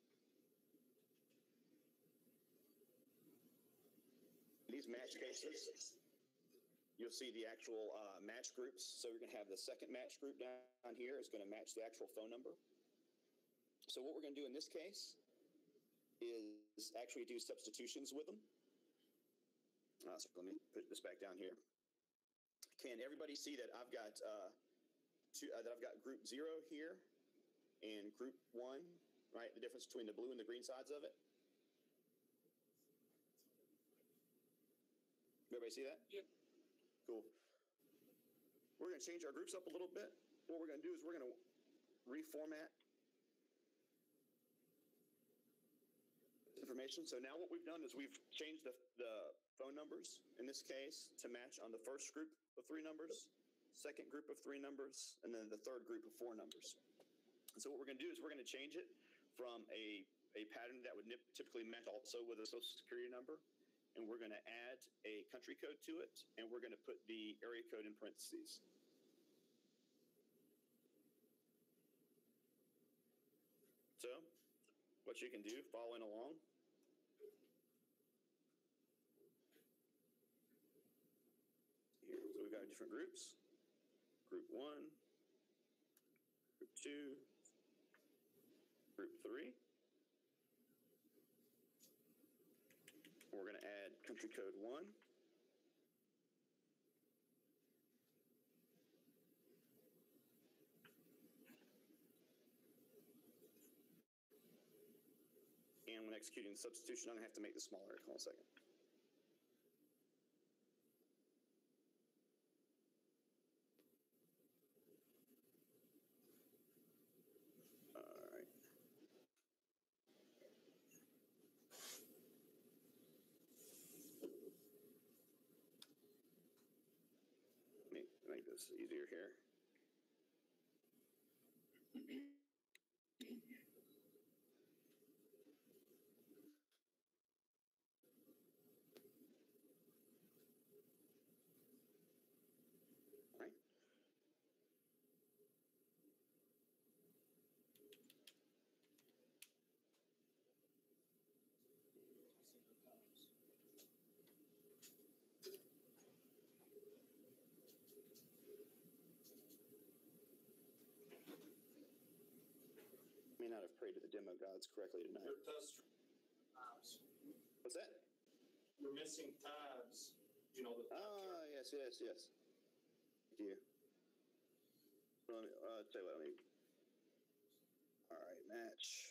A: These match cases, you'll see the actual match groups. So we're going to have the second match group down here is going to match the actual phone number. So what we're going to do in this case is actually do substitutions with them. So let me put this back down here. Can everybody see that I've got I've got group 0 here and group 1, right? The difference between the blue and the green sides of it. Everybody see that?
C: Yep.
A: Cool. We're going to change our groups up a little bit. What we're going to do is we're going to reformat information. So now what we've done is we've changed the phone numbers, in this case, to match on the first group of 3 numbers, second group of 3 numbers, and then the third group of 4 numbers. And so what we're going to do is we're going to change it from a pattern that would typically match also with a social security number. And we're going to add a country code to it, and we're going to put the area code in parentheses. So, what you can do, following along. Here, so we've got different groups. Group 1, Group 2, Group 3. We're going to add country code 1. And when executing the substitution, I'm going to have to make this smaller. Hold on a second. All right. Make this easier here. All right. May not have prayed to the demo gods correctly tonight.
C: Your touch tabs.
A: What's that?
C: You're missing tabs. You know, the
A: Ah, yes. Thank you. Let me, tell you what, all right, match.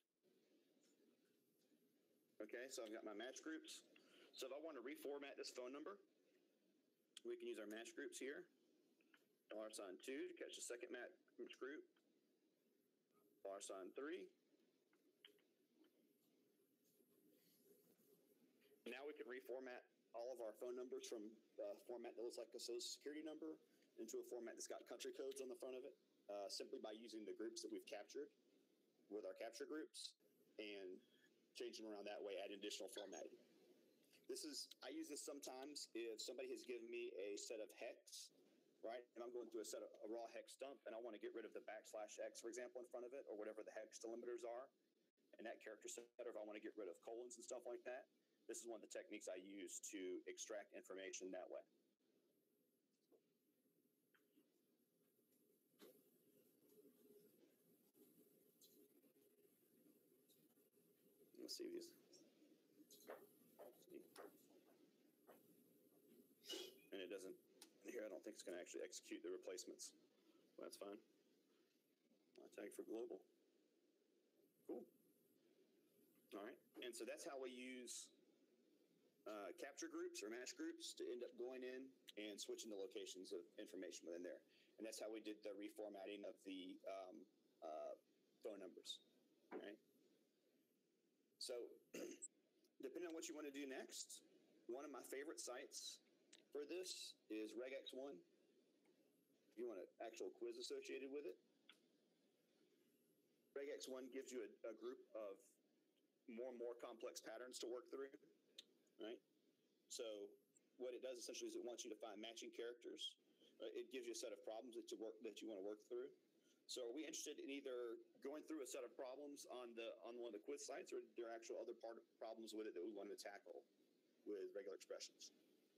A: Okay, so I've got my match groups. So if I want to reformat this phone number, we can use our match groups here. $2 to catch the second match group. $3. Now we can reformat all of our phone numbers from a format that looks like a social security number into a format that's got country codes on the front of it, simply by using the groups that we've captured with our capture groups and changing them around that way, adding additional formatting. I use this sometimes if somebody has given me a set of hex, right? And I'm going through a raw hex dump and I want to get rid of the \x, for example, in front of it, or whatever the hex delimiters are. And that character set, or if I want to get rid of colons and stuff like that, this is one of the techniques I use to extract information that way. Let's see these. And it doesn't, here, I don't think it's going to actually execute the replacements. Well, that's fine. I'll tag for global. Cool. All right. And so that's how we use capture groups or match groups to end up going in and switching the locations of information within there. And that's how we did the reformatting of the phone numbers. All right. So depending on what you want to do next, one of my favorite sites for this is regex1. If you want an actual quiz associated with it, regex1 gives you a group of more and more complex patterns to work through, right? So what it does essentially is it wants you to find matching characters. It gives you a set of problems that you want to work through. So are we interested in either going through a set of problems on one of the quiz sites, or are there actual other problems with it that we want to tackle with regular expressions?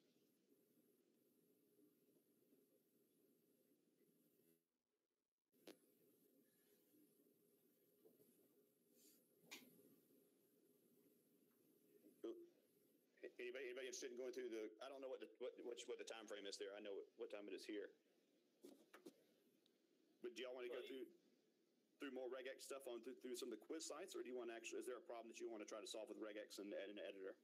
A: Anybody interested in going through the? I don't know what the time frame is there. I know what time it is here. But do y'all want to go through more regex stuff through some of the quiz sites, or do you want to actually? Is there a problem that you want to try to solve with regex and add an editor?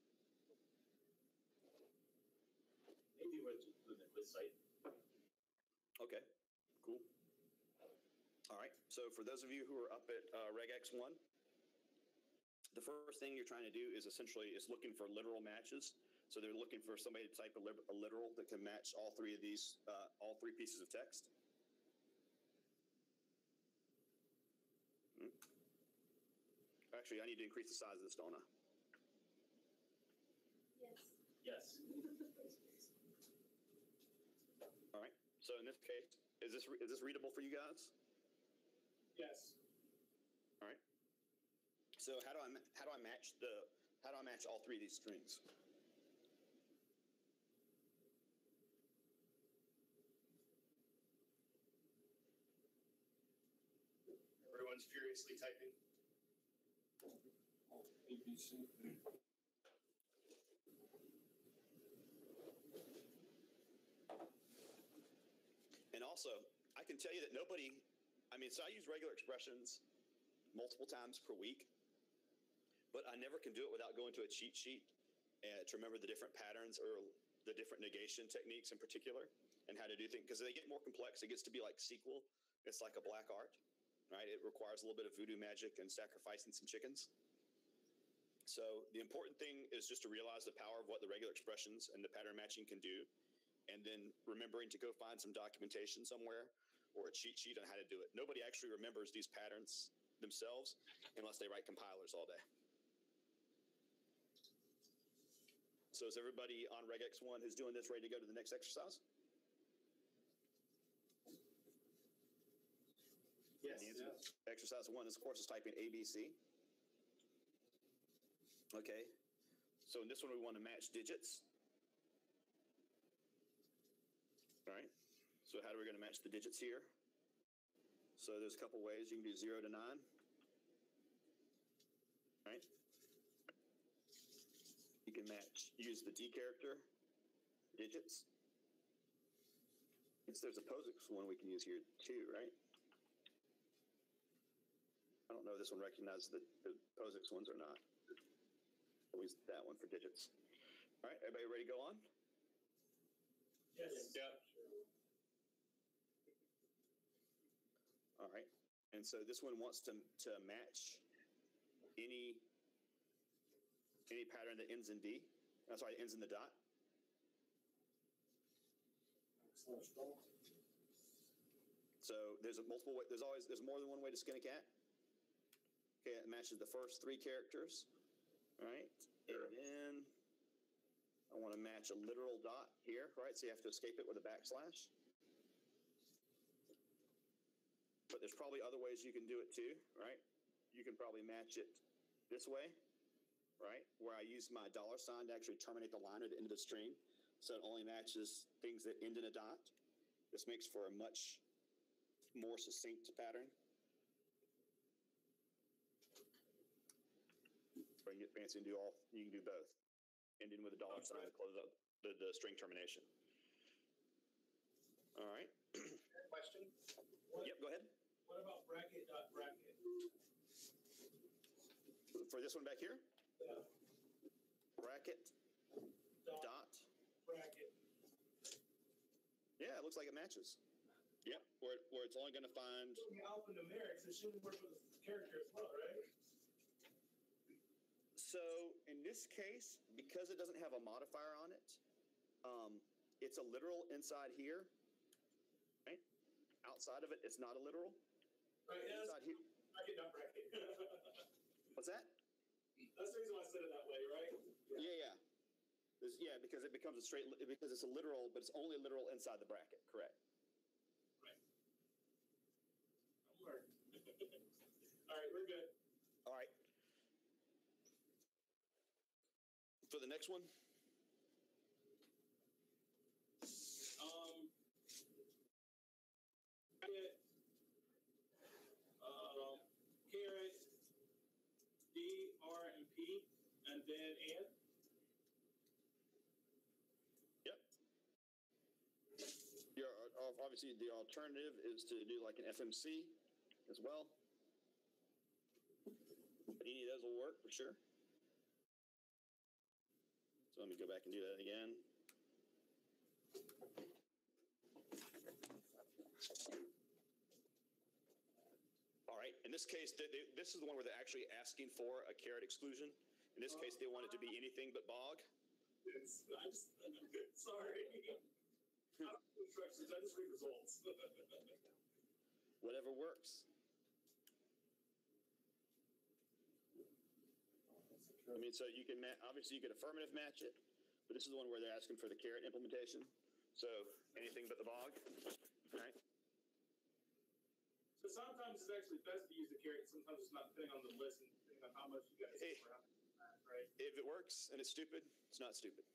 C: Maybe we're doing the quiz site.
A: Okay, cool. All right. So for those of you who are up at regex 1, the first thing you're trying to do is essentially looking for literal matches. So they're looking for somebody to type a literal that can match all three of these, all three pieces of text. Actually, I need to increase the size of this, don't I?
C: Yes.
A: All right. So in this case, is this readable for you guys?
C: Yes.
A: All right. So how do I match all three of these strings?
B: Everyone's furiously typing.
C: ABC.
A: And also, I can tell you that so I use regular expressions multiple times per week, but I never can do it without going to a cheat sheet to remember the different patterns or the different negation techniques in particular and how to do things, because they get more complex. It gets to be like SQL. It's like a black art, right? It requires a little bit of voodoo magic and sacrificing some chickens. So the important thing is just to realize the power of what the regular expressions and the pattern matching can do, and then remembering to go find some documentation somewhere or a cheat sheet on how to do it. Nobody actually remembers these patterns themselves unless they write compilers all day. So is everybody on regex 1 who's doing this ready to go to the next exercise?
C: Yes.
A: Exercise 1, this course is typing ABC. Okay, so in this one we want to match digits. All right, so how are we going to match the digits here? So there's a couple ways. You can do 0 to 9. All right. You can use the D character digits. There's a POSIX one we can use here too, right? I don't know if this one recognizes the POSIX ones or not. At least that one for digits. All right, everybody ready to go on?
C: Yes.
B: Yeah.
A: All right, and so this one wants to match any pattern that ends in D. That's why it ends in the dot. So there's more than one way to skin a cat. Okay, it matches the first 3 characters. All right, and then I want to match a literal dot here, right? So you have to escape it with a backslash. But there's probably other ways you can do it too, right? You can probably match it this way, right? Where I use my $ to actually terminate the line or the end of the string. So it only matches things that end in a dot. This makes for a much more succinct pattern. Or you can get fancy and you can do both. Ending with a $ to close up the string termination. All right.
B: Question?
A: Yep, go ahead.
C: What about bracket dot bracket?
A: For this one back here?
C: Yeah.
A: Bracket dot.
C: Bracket.
A: Yeah, it looks like it matches. Yep, where it's only going to find.
C: The alphanumerics, it shouldn't work with the character as well, right?
A: So in this case, because it doesn't have a modifier on it, it's a literal inside here. Right? Outside of it, it's not a literal.
C: Right, yeah,
A: Inside here.
C: bracket dot bracket.
A: What's that?
C: That's the reason why I said it that way, right?
A: Yeah. Because it becomes because it's a literal, but it's only literal inside the bracket, correct?
C: Right. right, we're good.
A: All right. For the next one,
C: Carrot, carrot, D, R, and P, and then and.
A: yep. Your obviously the alternative is to do like an FMC as well. Any of those will work for sure. So let me go back and do that again. All right. In this case, this is the one where they're actually asking for a carrot exclusion. In this case, they want it to be anything but bog.
C: It's sorry. I don't do instructions, I just read results.
A: Whatever works. I mean, so you can obviously you could affirmative match it, but this is the one where they're asking for the carrot implementation. So anything but the bog, right?
C: So sometimes it's actually best to use the carrot, sometimes it's not, depending on the list and depending on how much you guys right?
A: If it works and it's stupid, it's not stupid.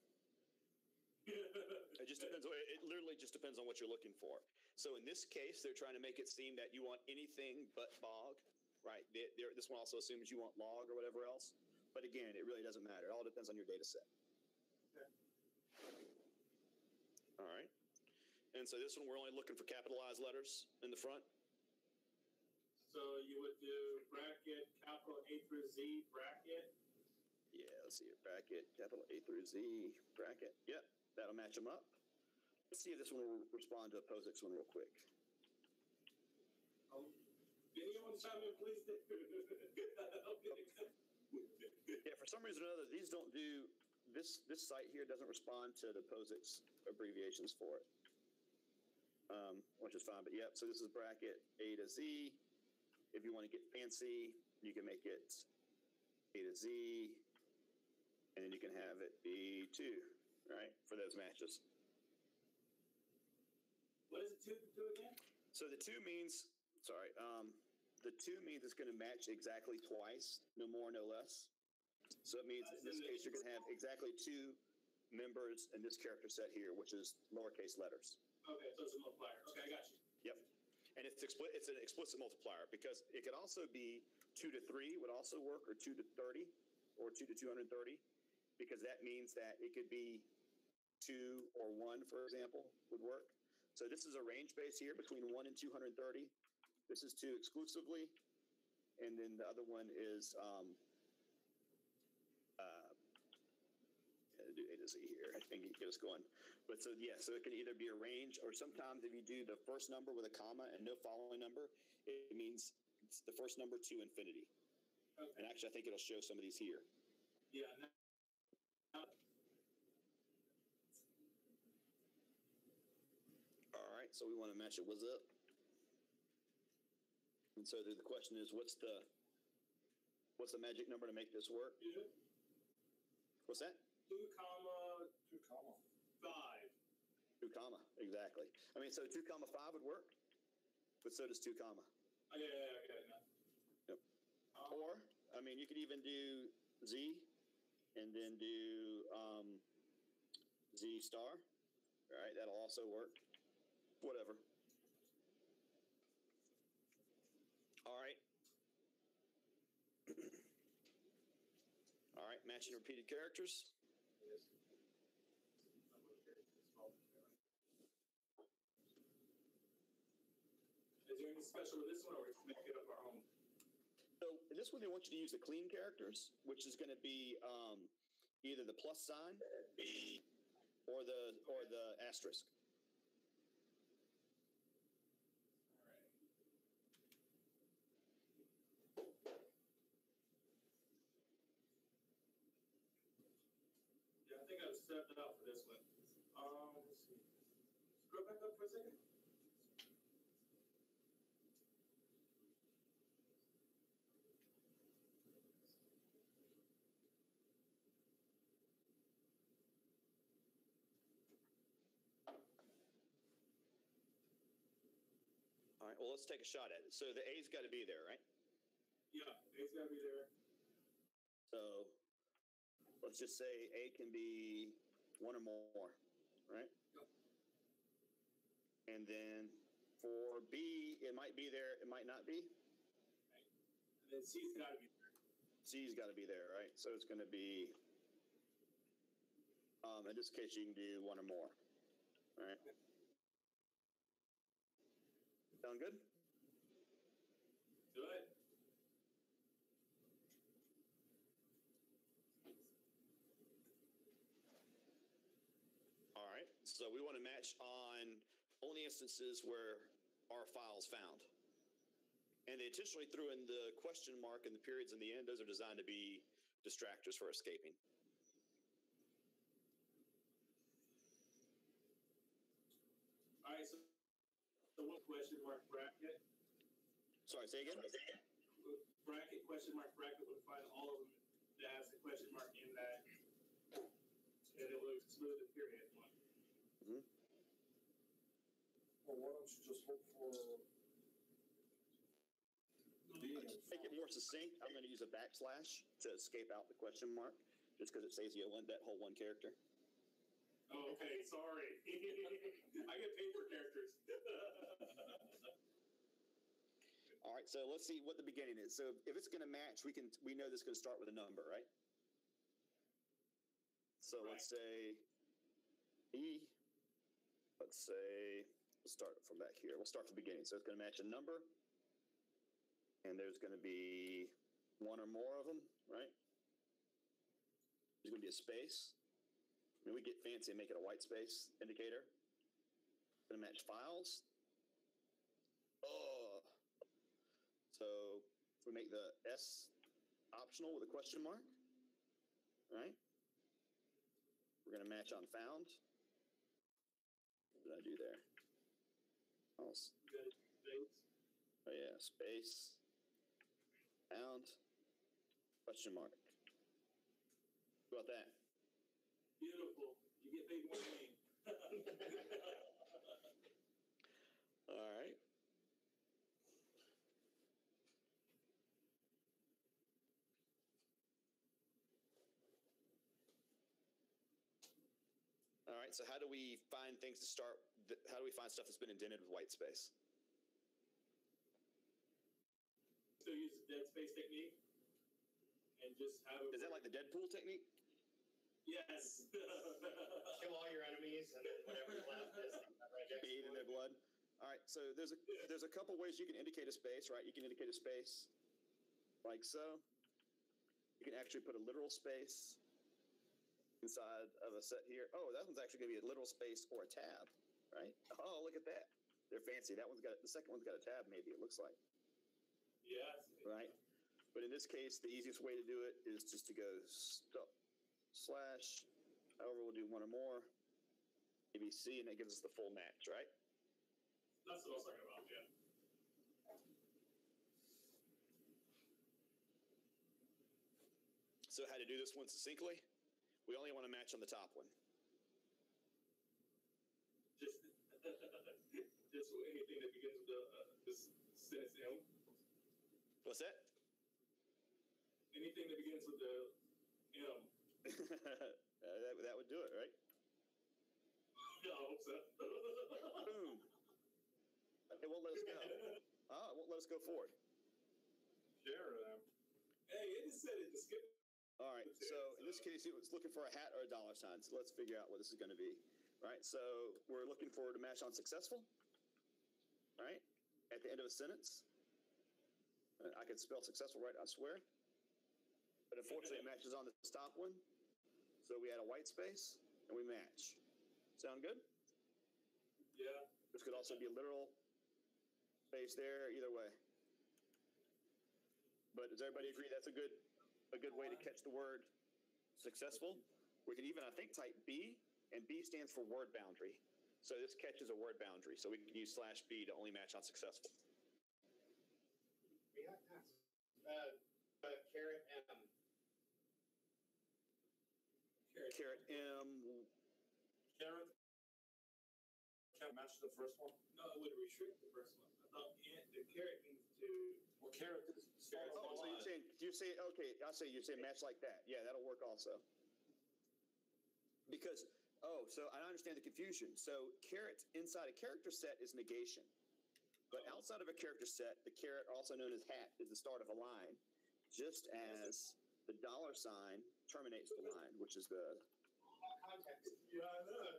A: It just depends. It literally just depends on what you're looking for. So in this case, they're trying to make it seem that you want anything but bog, right? This one also assumes you want log or whatever else. But again, it really doesn't matter. It all depends on your data set.
C: Okay.
A: All right. And so this one, we're only looking for capitalized letters in the front.
C: So you would do bracket, capital A through Z, bracket.
A: Yeah, let's see here. Bracket, capital A through Z, bracket. Yep, that'll match them up. Let's see if this one will respond to a POSIX one real quick.
C: Anyone chime in, please?
A: Yeah, for some reason or another, these don't do this site here doesn't respond to the POSIX abbreviations for it, which is fine. But yep, so this is bracket A to Z. If you want to get fancy, you can make it A to Z, and then you can have it be 2, right, for those matches.
C: What does it do again?
A: So the 2 means, sorry, the 2 means it's going to match exactly twice, no more, no less. So it means in this case, you're going to have exactly 2 members in this character set here, which is lowercase letters.
C: Okay, so it's a multiplier. Okay, I got you.
A: Yep. And it's an explicit multiplier because it could also be 2 to 3 would also work, or 2 to 30, or 2 to 230, because that means that it could be 2 or 1, for example, would work. So this is a range base here between 1 and 230. This is 2 exclusively, and then the other one is do A to Z here. I think it get us going. But so yeah, so it can either be a range, or sometimes if you do the first number with a comma and no following number, it means it's the first number to infinity.
C: Okay.
A: And actually, I think it'll show some of these here.
C: Yeah.
A: All right, so we want to match it. What's up? And so the question is, what's the magic number to make this work?
C: 2.
A: What's that?
C: 2 comma
B: 2 comma
C: 5.
A: 2 comma, exactly. I mean, so 2 comma 5 would work, but so does 2 comma.
C: Oh, yeah, okay.
A: Yep. Or, I mean, you could even do Z and then do Z star. All right, that'll also work. Whatever. All right. All right, matching repeated characters.
C: Is there any special with this one, or we can make it up our own?
A: So in this one, they want you to use the clean characters, which is going to be either the plus sign or the asterisk.
C: Yeah, I think I've set it up for this one. Let's see. Scroll back up for a second.
A: All right, well, let's take a shot at it. So the A's got to be there, right?
C: Yeah, A's gotta be there.
A: So let's just say A can be one or more, right?
C: Yep.
A: And then for B, it might be there, it might not be.
C: And then C's gotta be there.
A: C's got to be there, right? So it's going to be, in this case, you can do one or more, all right? Sound good?
C: Good.
A: All right. So we want to match on only instances where our file's found. And they intentionally threw in the question mark and the periods in the end. Those are designed to be distractors for escaping.
C: All right, so one question mark bracket.
A: Sorry, say again?
C: Bracket, question mark, bracket would find all of them that has the question mark in that. And it will exclude the period one.
D: Well, why don't you just look for
A: Make it more succinct, I'm going to use a backslash to escape out the question mark, just because it saves you that whole one character.
C: Oh, okay, sorry. I get paid for characters.
A: All right, so let's see what the beginning is. So if it's going to match, we know this is going to start with a number, right? So let's say E. Let's say we'll start from back here. We'll start from the beginning. So it's going to match a number, and there's going to be one or more of them, right? There's going to be a space. I mean, we get fancy and make it a white space indicator. It's going to match files. Oh. So we make the S optional with a question mark, right? We're going to match on found. What did I do there? Oh, yeah, space, found, question mark. How about that?
C: Beautiful. You get paid more than me.
A: All right. All right, so how do we find things to start? How do we find stuff that's been indented with white space?
C: So use the dead space technique and just have it.
A: Is that like the Deadpool technique?
C: Yes.
E: Kill all your enemies and then whatever's left is right next
A: Bathe in
E: to
A: their
E: it.
A: blood. All right, so there's a couple ways you can indicate a space, right? You can indicate a space like so. You can actually put a literal space inside of a set here. Oh, that one's actually going to be a literal space or a tab, right? Oh, look at that. They're fancy. That one's got the second one's got a tab. Maybe it looks like,
C: Yes.
A: right? But in this case, the easiest way to do it is just to go slash. However, we'll do one or more. ABC, and that gives us the full match, right?
C: That's what I was talking about, yeah.
A: So how to do this one succinctly? We only want to match on the top one.
C: Just anything that begins with this sentence M.
A: What's that?
C: Anything that begins with the M.
A: that would do it, right?
C: I hope so.
A: Boom. It won't let us go. It won't let us go forward.
B: Share them.
C: Hey, it just said it. Just skip.
A: All right. So in this case, it was looking for a hat or a dollar sign. So let's figure out what this is going to be. Right. So we're looking for to match on successful. All right. At the end of a sentence. I can spell successful right, I swear. But unfortunately, it matches on the stop one. So we add a white space and we match. Sound good?
C: Yeah.
A: This could also be a literal space there, either way. But does everybody agree that's a good way to catch the word successful? We could even, I think, type B, and B stands for word boundary. So this catches a word boundary. So we can use /B to only match on successful.
E: We have caret M.
A: Caret M.
D: Karen? Can I match the first one?
C: No, it would restrict the first one. I thought the carrot means to.
D: Well, caret is
A: Oh, so you're saying, okay, I say you're saying match like that. Yeah, that'll work also. Because, so I understand the confusion. So caret inside a character set is negation. But outside of a character set, the caret, also known as hat, is the start of a line, just as the $sign terminates the line, which is the.
E: Context.
C: Yeah, I know.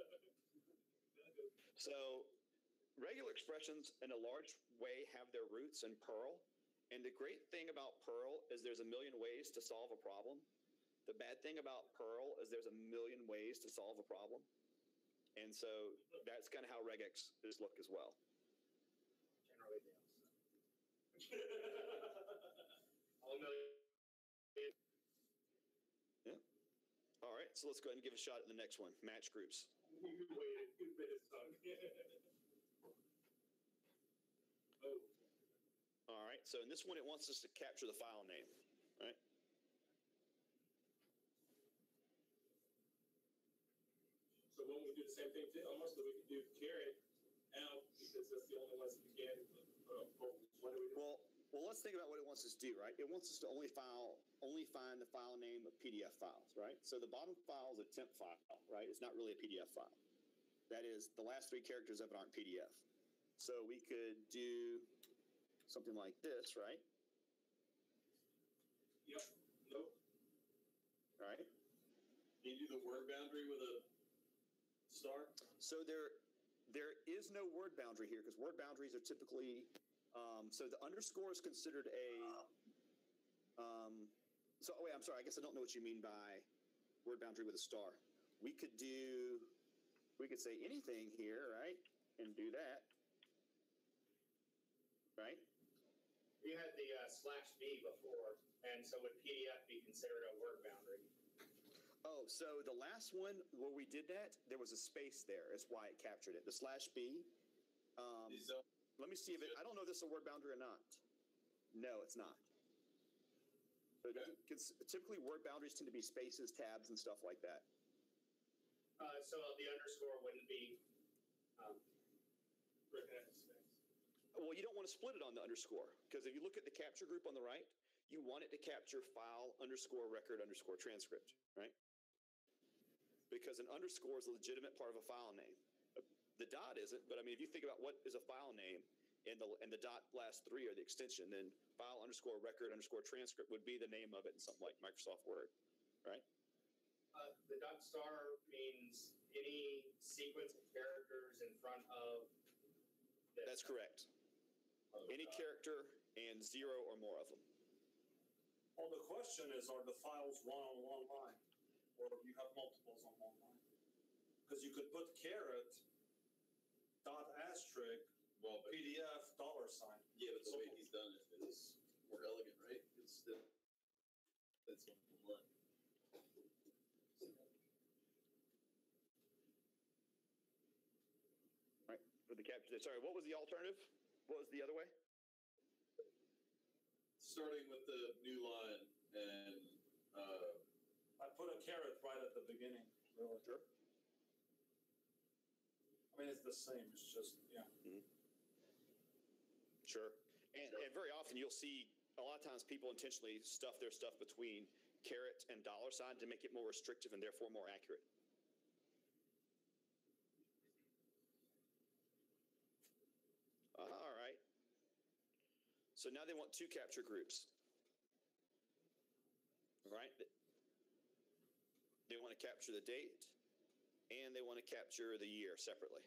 A: So regular expressions in a large way have their roots in Perl. And the great thing about Perl is there's a million ways to solve a problem. The bad thing about Perl is there's a million ways to solve a problem. And so that's kind of how regex is look as well.
E: Generally, all million.
A: All right, so let's go ahead and give a shot at the next one, match groups.
C: You waited 2 minutes, son. Oh,
A: All right, so in this one, it wants us to capture the file name, right?
C: so when we do the same thing to almost, so we can do caret L because that's the only ones that began. What do we do?
A: Well, let's think about what it wants us to do, right? It wants us to only find the file name of PDF files, right? So the bottom file is a temp file, right? It's not really a PDF file. That is, the last 3 characters of it aren't PDF. So we could do something like this, right?
C: Yep. Nope.
A: Right?
B: Can you do the word boundary with a star?
A: So there is no word boundary here because word boundaries are typically so the underscore is considered a so wait, I'm sorry, I guess I don't know what you mean by word boundary with a star. We could say anything here, right? And do that. Right?
E: You had the /B before, and so would PDF be considered a word boundary?
A: Oh, so the last one where we did that, there was a space there. That's why it captured it. The /B. Let me see if I don't know if this is a word boundary or not. No, it's not. So typically word boundaries tend to be spaces, tabs, and stuff like that.
E: So the underscore wouldn't be.
C: Recognize space.
A: Well, you don't want to split it on the underscore because if you look at the capture group on the right, you want it to capture file underscore record underscore transcript, right? Because an underscore is a legitimate part of a file name. The dot isn't, but I mean, if you think about what is a file name and the dot last 3 are the extension, then file underscore record underscore transcript would be the name of it in something like Microsoft Word, right?
E: The dot star means any sequence of characters in front of.
A: That's correct. Any character and 0 or more of them.
D: Well, the question is, are the files one on one line? Or you have multiples on one line? Because you could put caret, dot asterisk,
B: Well, but,
D: PDF, $sign.
B: yeah, but the way he's done it is more elegant, right? It's the, that's one.
A: Right. For the capture. Sorry, what was the alternative? What was the other way?
B: Starting with the new line and
D: I put a caret right at the beginning, really.
A: Sure.
D: I mean, it's the same, it's just, yeah.
A: Sure. And very often you'll see a lot of times people intentionally stuff their stuff between caret and $sign to make it more restrictive and therefore more accurate. All right. So now they want 2 capture groups. Right? They want to capture the date and they want to capture the year separately.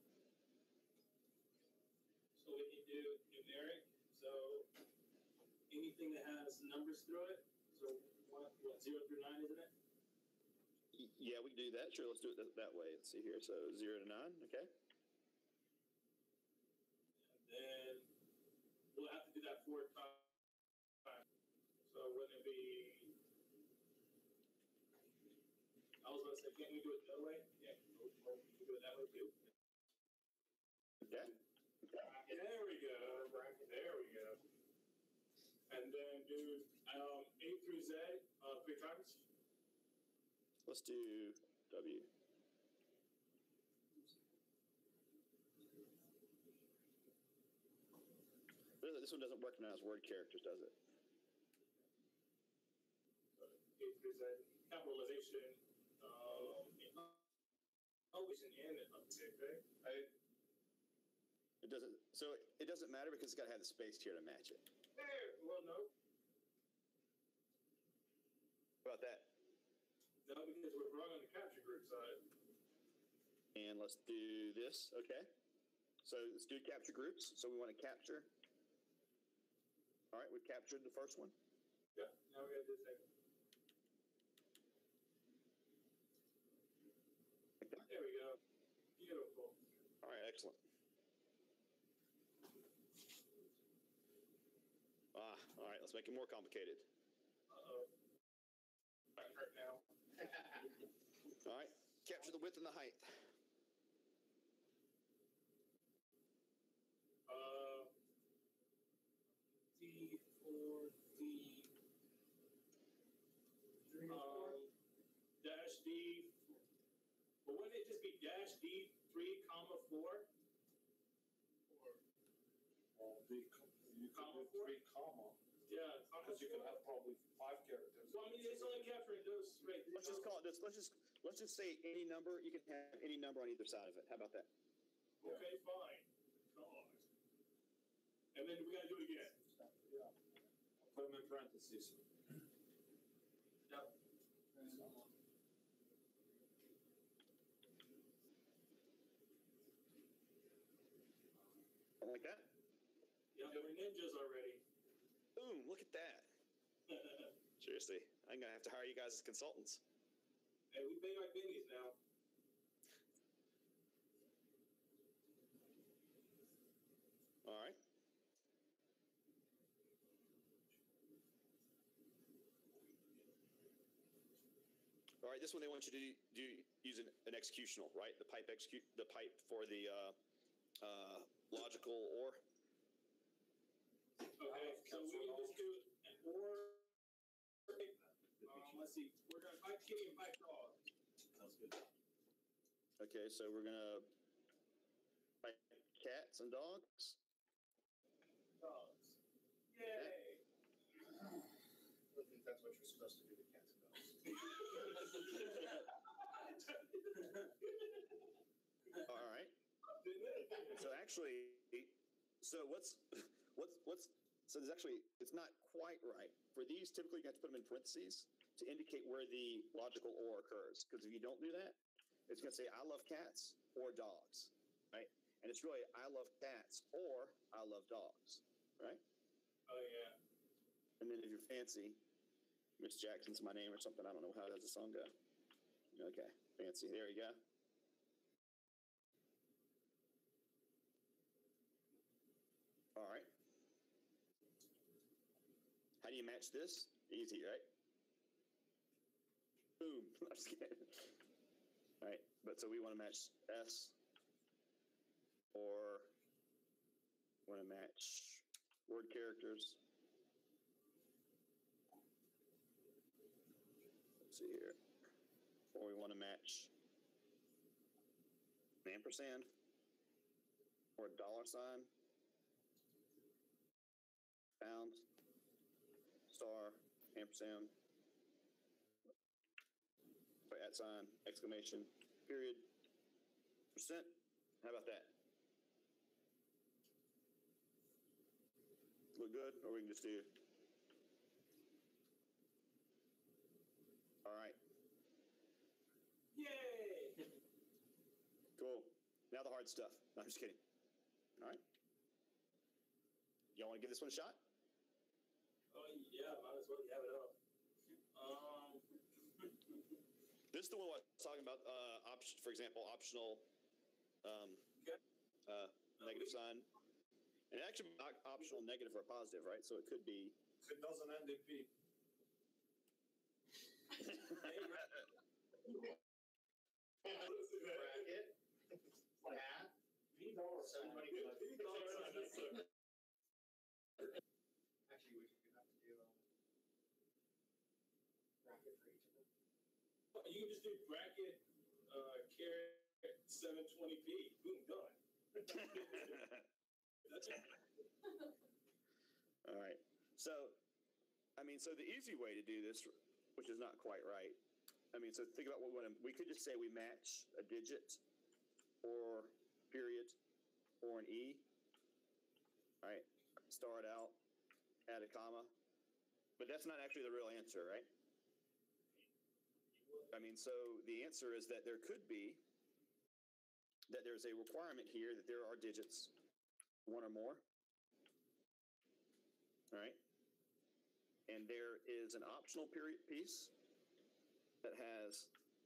C: So we can do numeric. So anything that has numbers through it. So what 0 through 9, isn't it?
A: Yeah, we can do that. Sure, let's do it that way. Let's see here. So 0 to 9, okay.
C: And then we'll have to do that 4 times. So wouldn't it be? I was going to say, can't we do it the other way? Yeah, we can do it that way too.
A: Okay.
C: There we go. There we go. And then do A through Z 3 times.
A: Let's do W. this one doesn't recognize word characters, does it?
C: If there's a capitalization, always an N uptick, right?
A: It doesn't. So it doesn't matter because it's got to have the space here to match it.
C: There, well, no,
A: How about that?
C: no, because we're wrong on the capture group side.
A: And let's do this. Okay. So let's do capture groups. So we want to capture. All right, we've captured the first one.
C: Yeah, now we got this thing. There we go. Beautiful.
A: All right, excellent. All right, let's make it more complicated.
C: Uh-oh. Might hurt now.
A: All right, capture the width and the height.
C: D for the dash D. But wouldn't it just be dash D 3, comma 4? Or
D: You could do 3 comma,
C: yeah, comma
D: because you
C: 4.
D: can have probably 5 characters.
C: Well, I mean, it's only capturing those. Right,
A: Let's just call it this. Let's just say any number. You can have any number on either side of it. How about that?
C: Okay, fine. God. And then we gotta do it again.
D: Yeah. Put them in parentheses.
C: Yep.
A: Something like that.
C: Yeah, we're ninjas already.
A: Boom! Look at that. Seriously, I'm gonna have to hire you guys as consultants.
C: Hey, we pay our pennies now.
A: All right. All right. This one they want you to do use an executional, right? The pipe for the logical or.
C: Okay, so we can just do an or. Let's see. We're gonna pipe kitty and pipe dog.
B: Sounds good.
A: Okay, so we're gonna pipe cats and dogs.
C: Dogs. Yay!
E: I think that's what you're supposed to do to cats and dogs.
A: All right. So actually, so so there's actually, it's not quite right. For these, typically you have to put them in parentheses to indicate where the logical or occurs. Because if you don't do that, it's going to say, I love cats or dogs, right? And it's really, I love cats or I love dogs, right?
C: Oh yeah.
A: And then if you're fancy, Miss Jackson's my name or something. I don't know, how does the song go? Okay, fancy. There you go. All right. How do you match this? Easy, right? Boom. I'm just kidding. All right, but so we want to match S, or want to match word characters. Let's see here. Or we want to match an ampersand or a dollar sign, pound, star, ampersand, at sign, exclamation, period, percent. How about that? Look good? Or we can just do. All right.
C: Yay!
A: Cool. Now the hard stuff. No, I'm just kidding. All right. Y'all want to give this one a shot?
C: Oh yeah, might as well have it up.
A: This is the one I was talking about. For example, optional negative sign. And actually, optional negative or positive, right? So it could be.
D: It doesn't end in P.
E: Bracket, hat, somebody could. Actually, we could have to do bracket for each of them.
C: You can just do bracket, caret 720p. Boom, done. That's it.
A: All right. So, I mean, so the easy way to do this, which is not quite right. I mean, so think about what we want to, we could just say we match a digit or period or an E. All right. Start out, add a comma. But that's not actually the real answer, right? I mean, so the answer is that there could be, that there's a requirement here that there are digits, one or more. All right. And there is an optional period piece that has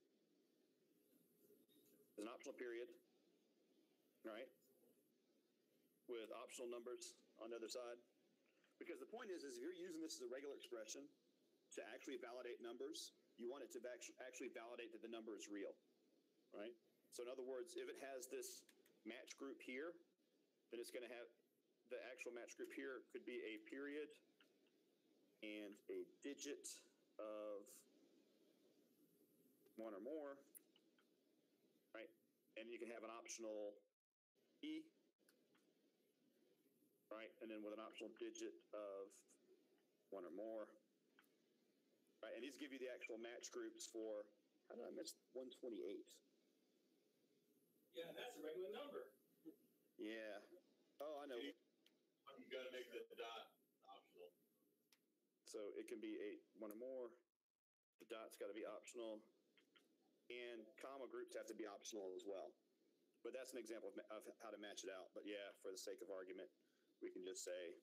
A: an optional period, right? With optional numbers on the other side. Because the point is if you're using this as a regular expression to actually validate numbers, you want it to actually validate that the number is real, right? So in other words, if it has this match group here, then it's going to have the actual match group here could be a period and a digit of one or more, right? And you can have an optional E, right? And then with an optional digit of one or more, right? And these give you the actual match groups for, how did I miss 128?
C: Yeah, that's a regular number.
A: Yeah. Oh, I know.
B: You gotta make the dot optional.
A: So it can be one or more. The dot's got to be optional. And comma groups have to be optional as well. But that's an example of how to match it out. But yeah, for the sake of argument, we can just say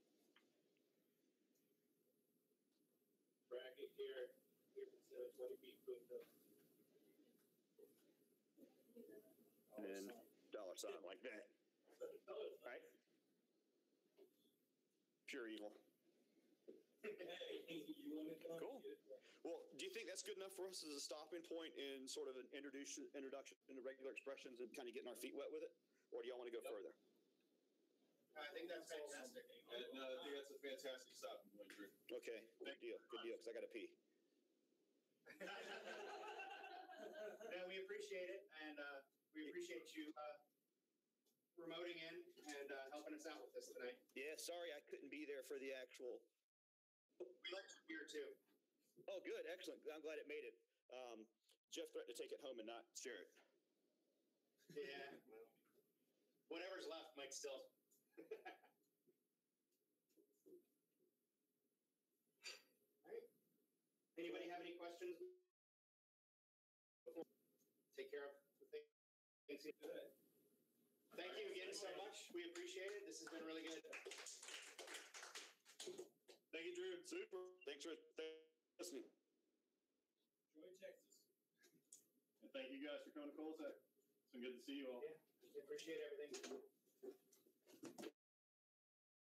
C: Bracket here instead of 20 feet between them.
A: and then dollar sign like that, right? Pure evil.
C: Hey, you want to come?
A: Cool. Well, do you think that's good enough for us as a stopping point in sort of an introduction into regular expressions and kind of getting our feet wet with it? Or do y'all want to go further?
E: I think that's fantastic.
B: No, I think that's a fantastic stopping point, Drew.
A: Okay, good deal, because I got to pee.
E: No, we appreciate it, and we appreciate you remoting in and helping us out with this tonight.
A: Yeah, sorry I couldn't be there for the actual.
E: We like to be here too.
A: Oh, good, excellent. I'm glad it made it. Jeff threatened to take it home and not share it.
E: Yeah, well, whatever's left might still. All right. Anybody have any questions? Take care of the things. Thank you again so much. We appreciate it. This has been really good.
A: Thank you, Drew. Super. Thanks for listening.
C: Troy, Texas.
B: And thank you guys for coming to Coltech. It's been good to see you all.
E: Yeah, we appreciate everything.